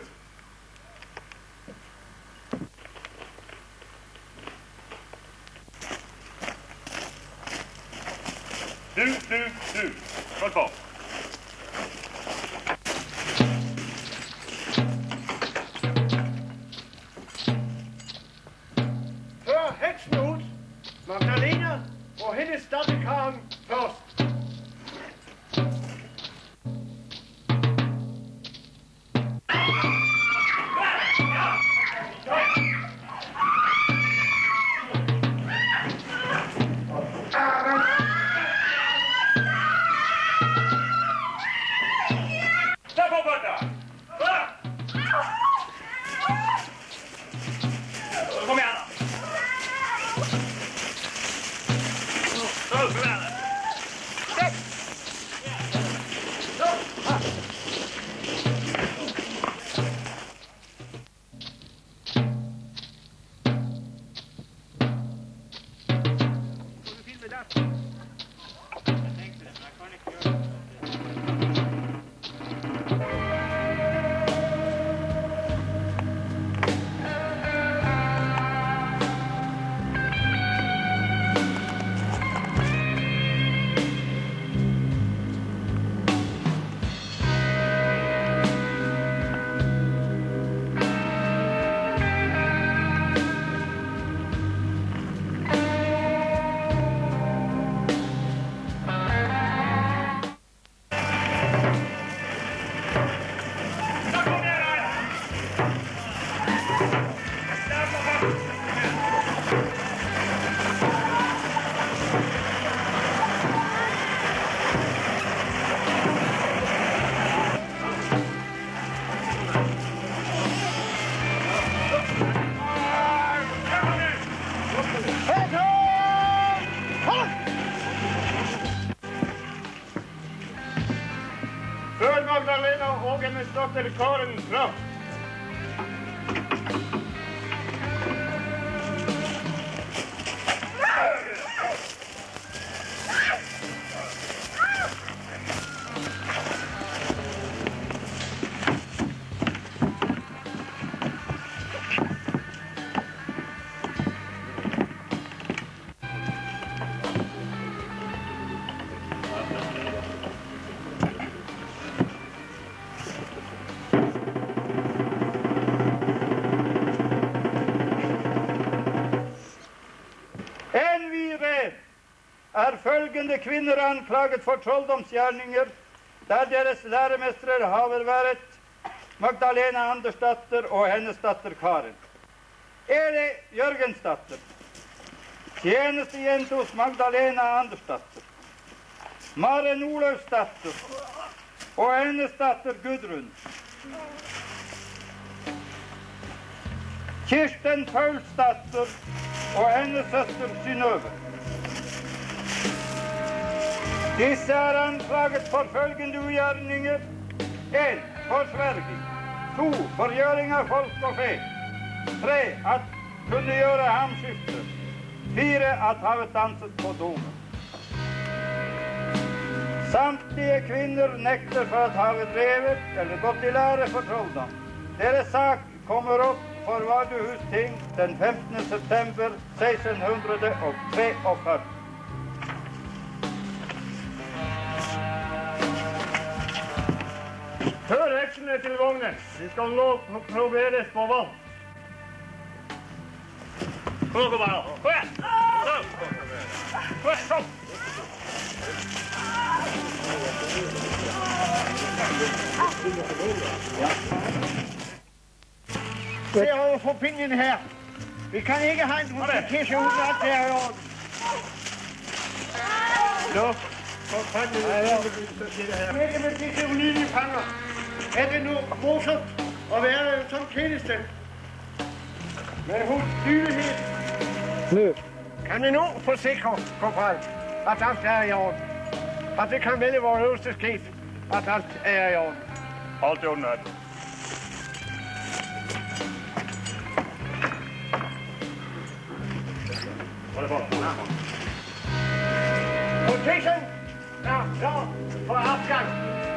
Du. Hold på. Før heksene ut. Magdalena og hendes datter Karen først. Magdalena og hennes datter Karen fram. Følgende kvinner anklaget for trolldomsgjerninger, der deres læremestere har vært Magdalena Andersdatter og hennes datter Karen. Eli Jørgensdatter, tjenestejente hos Magdalena Andersdatter. Maren Oløvsdatter og hennes datter Gudrun. Kirsten Paulsdatter og hennes søster Synnøve. Disse er anklaget for følgende ugjerninger: 1. Forsverging. 2. Forgjøring av folk og fe. 3. At kunne gjøre hamskifte. 4. At have danset på domen. Samtlige kvinner nekter for at have drevet eller gått i lære for trolldom. Deres sak kommer opp for Vardøhusting den 15. september 1643. Hør heksene til vognen. De skal nå proberes på vann. Kom bare. Kom igjen. Kom. Se over for pinjen her. Vi kan ikke ha en transportasjon uten at det er i orden. Nå, for fanden ikke med disse ulydige fanger. Er det noe morsomt å være som tjeneste? Men hos dyrehet kan vi nå forsikre korporal at alt er i orden. At det kan vel være øverste skib at alt er i orden. Alt i orden, Quotation er klar for opgang.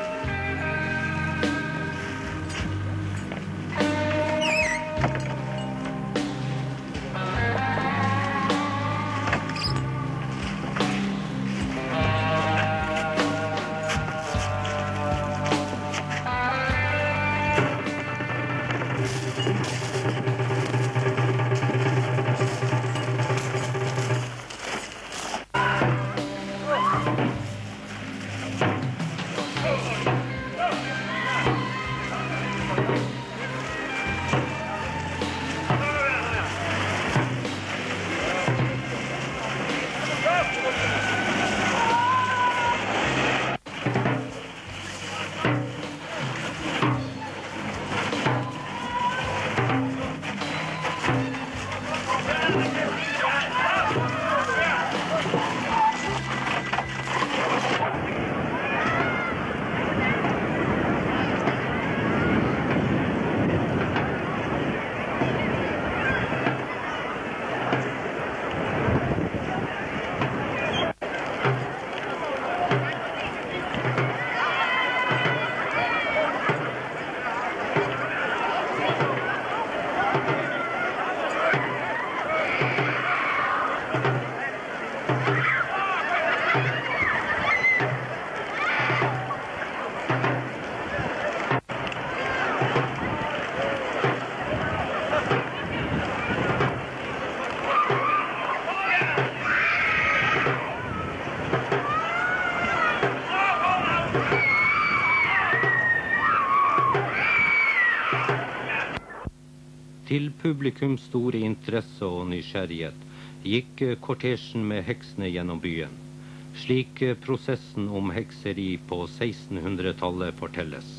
Til publikums store interesse og nysgjerrighet gikk kortesjen med heksene gjennom byen, slik prosessen om hekseri på 1600-tallet fortelles.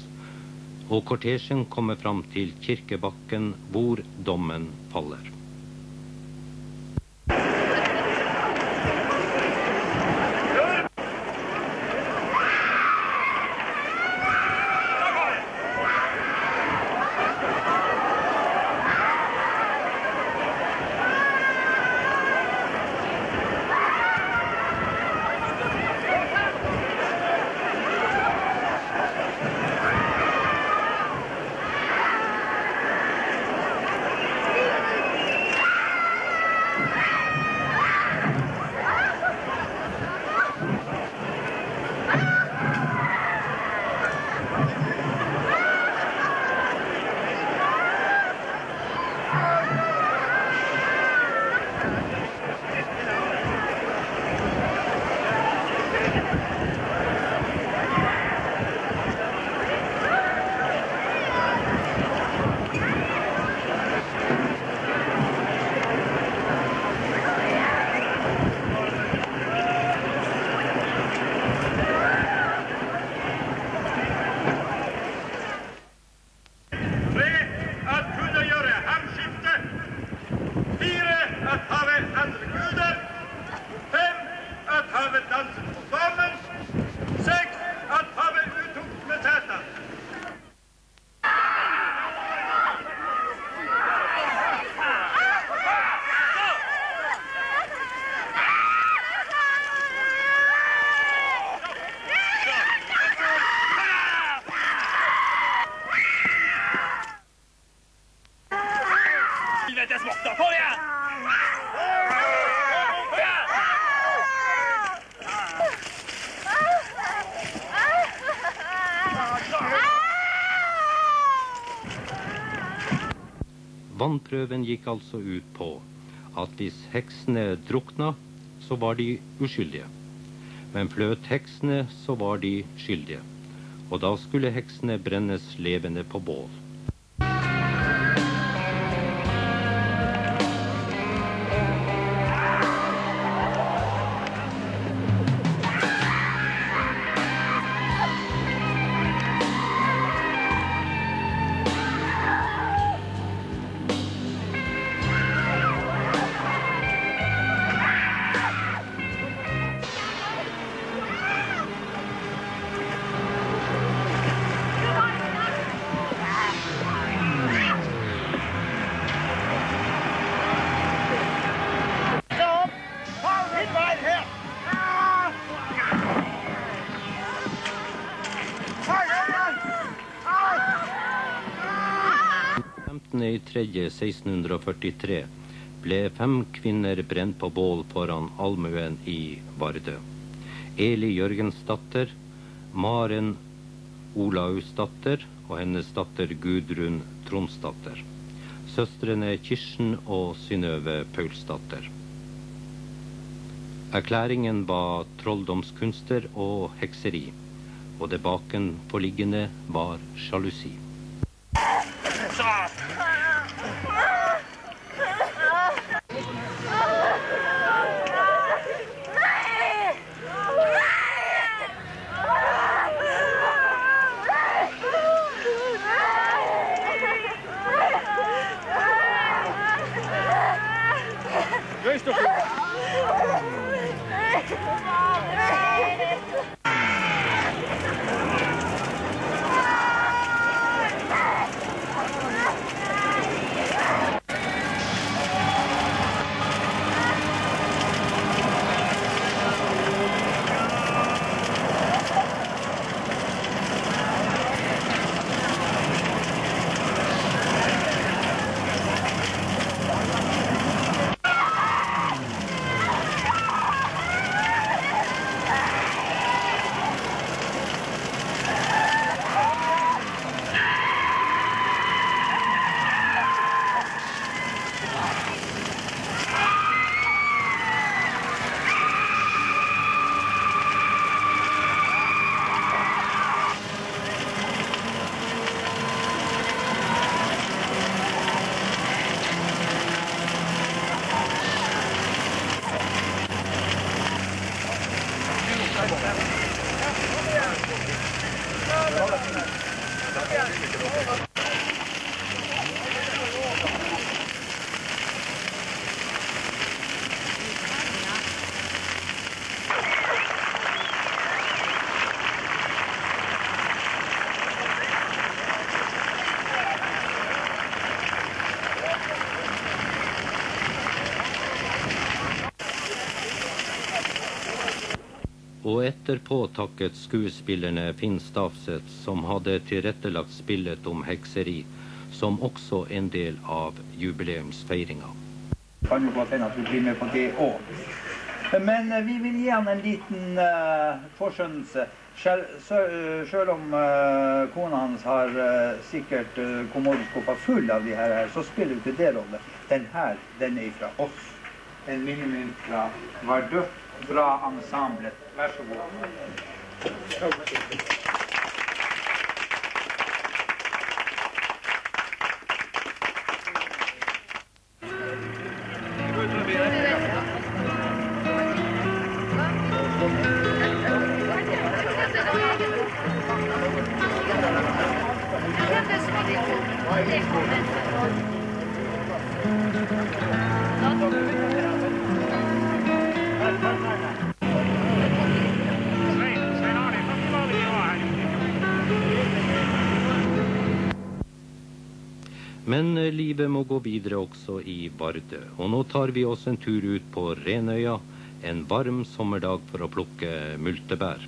Og kortesjen kommer fram til kirkebakken hvor dommen faller. småkta. Kom igjen! Vannprøven gikk altså ut på at hvis heksene drukna, så var de uskyldige. Men fløt heksene, så var de skyldige. Og da skulle heksene brennes levende på bål. I 1643 ble 5 kvinner brent på bål foran allmuen i Vardø. Eli Jørgensdatter, Maren Olausdatter og hennes datter Gudrun Tronsdatter. Søstrene Kirsten og Synnøve Paulsdatter. Erklæringen var trolldomskunster og hekseri, og det bakenforliggende var sjalusi. Og etterpå takket skuespillerne Finn Stafseth, som hadde tilrettelagt spillet om hekseri, som også en del av jubileumsfeiringa. Kan jo godt hende at vi blir med på det også. Men vi vil gi han en liten forskjønnelse. Selv om kona hans har sikkert kommodeskåpa full av de her, så spiller jo ikke det rolle. Den her, den er fra oss. En minimum fra Vardø, fra ensemblet. Vær så god. Men livet må gå videre også i Vardø, og nå tar vi oss en tur ut på Renøya, en varm sommerdag for å plukke multebær.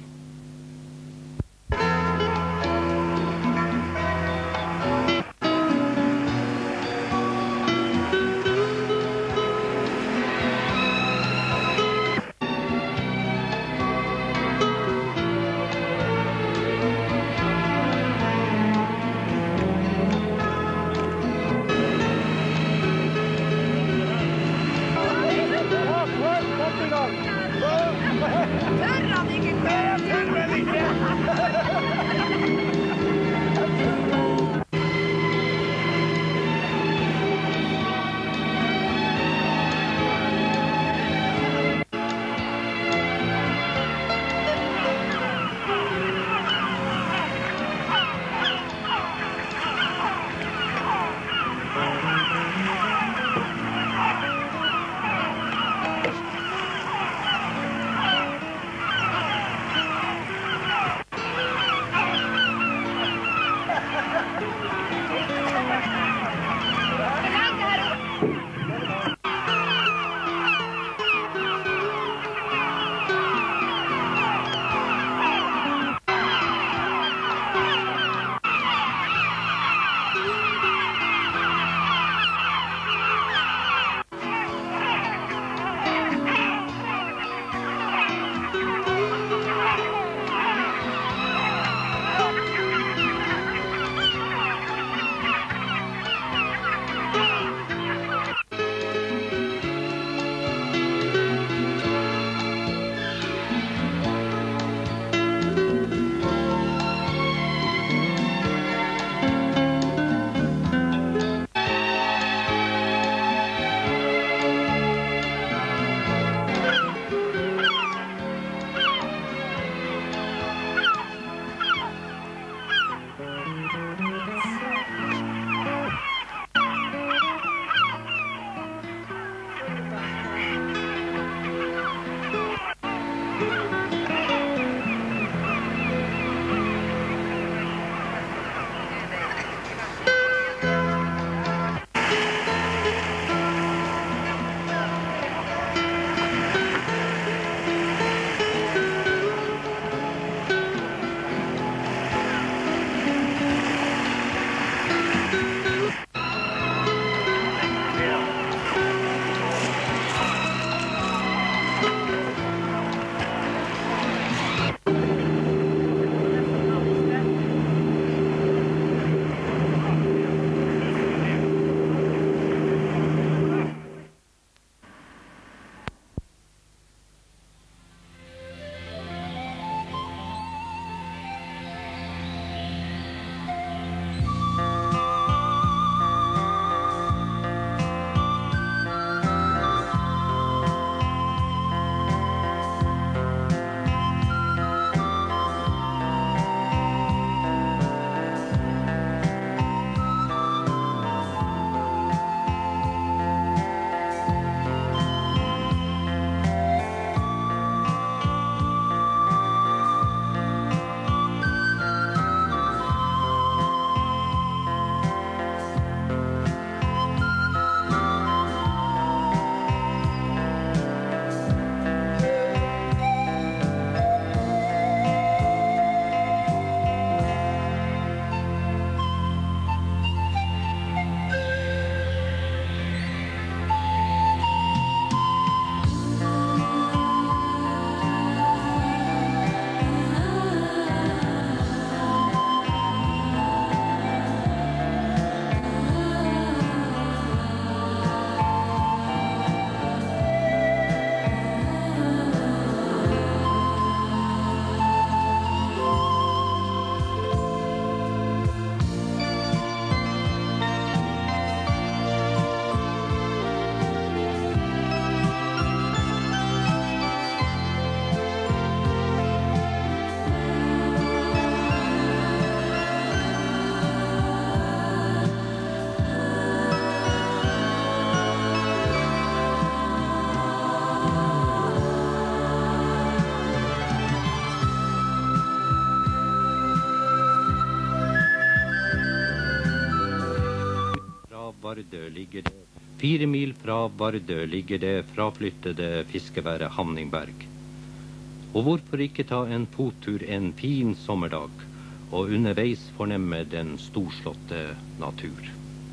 Vardø ligger det 4 mil fra Vardø ligger det fraflyttede fiskeværet Hamningberg. Og hvorfor ikke ta en fottur en fin sommerdag, og underveis fornemme den storslåtte natur.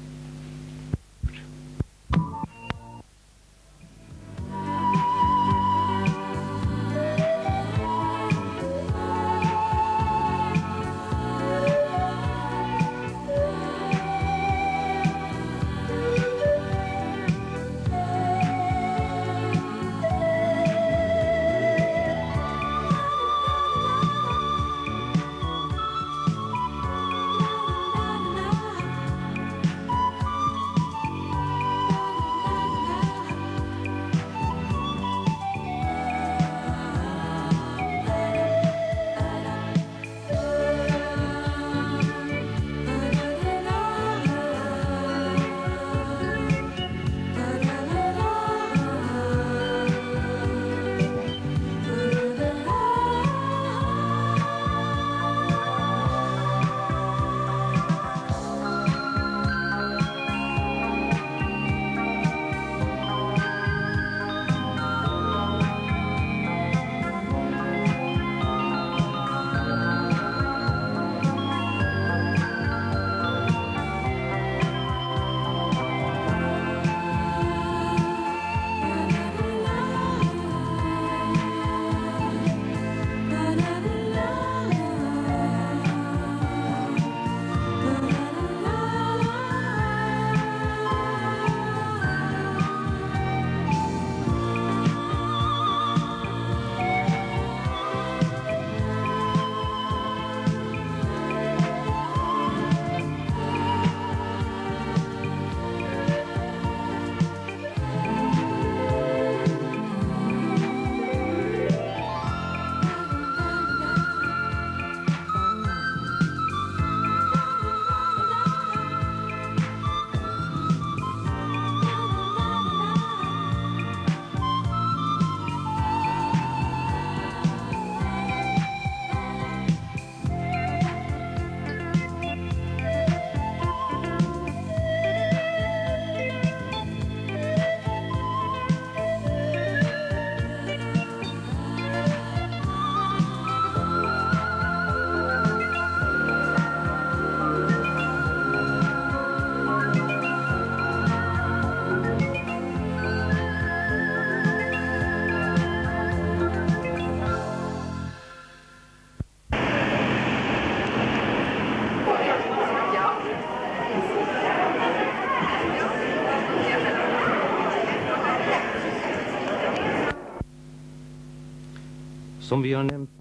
Som vi har nevnt,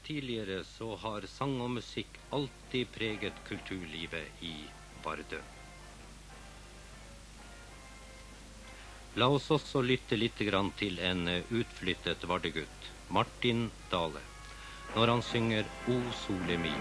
tidligere så har sang og musikk alltid preget kulturlivet i Vardø. La oss også lytte litt grann til en utflyttet Vardegutt, Martin Dale, når han synger O sole mi.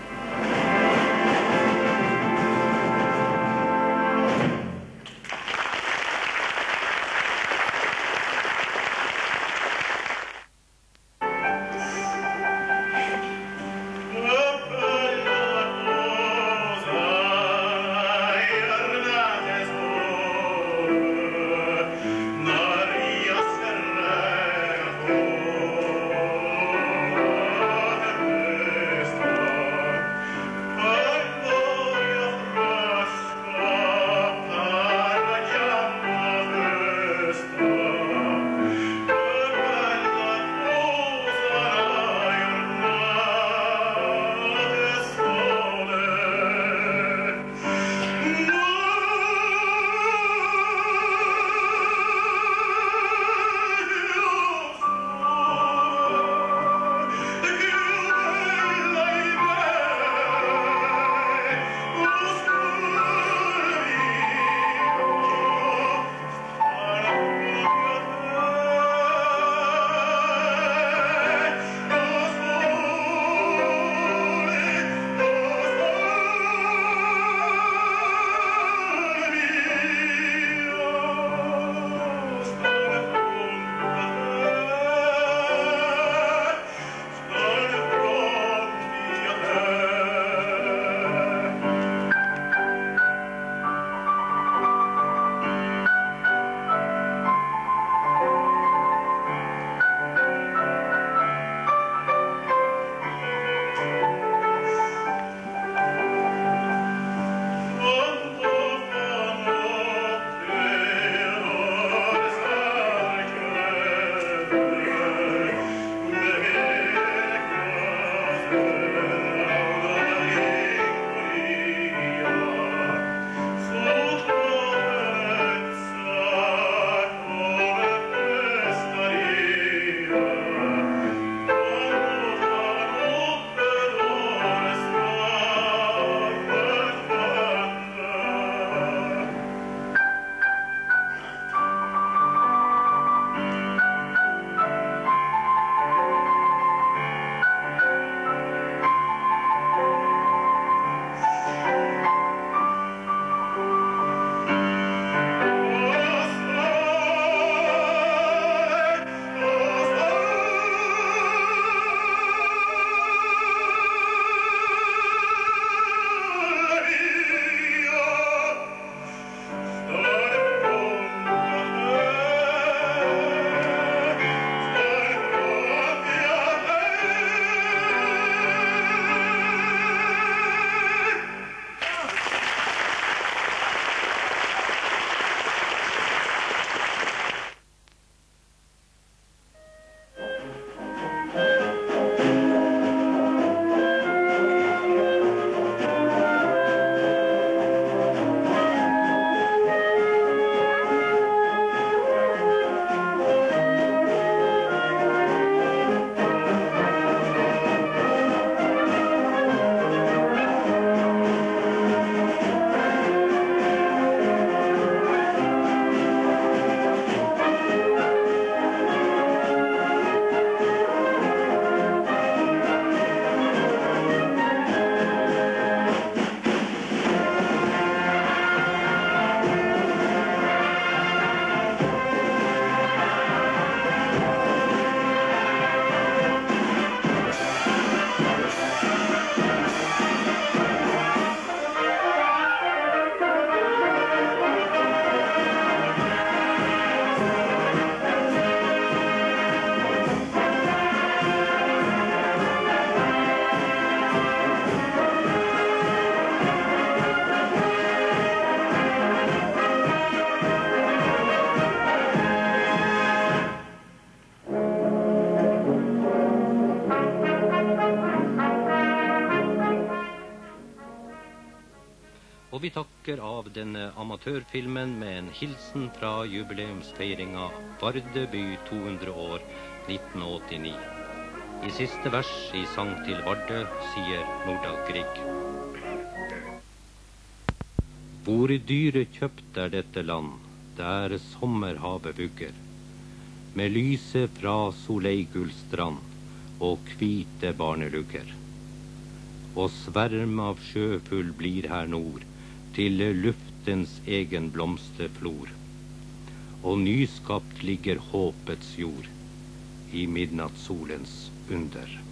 Og vi takker av denne amatørfilmen med en hilsen fra jubileumsfeiringa Vardø by 200 år 1989. I siste vers i sang til Vardø sier Nordahl Grieg. Hvor dyre kjøpt dette land, der sommerhavet vugger, med lyse fra Soleigullstrand og hvite barnelugger. Og sverm av sjøfugl blir her nord, til luftens egen blomsterflor. Og nyskapt ligger håpets jord, i midnattssolens under.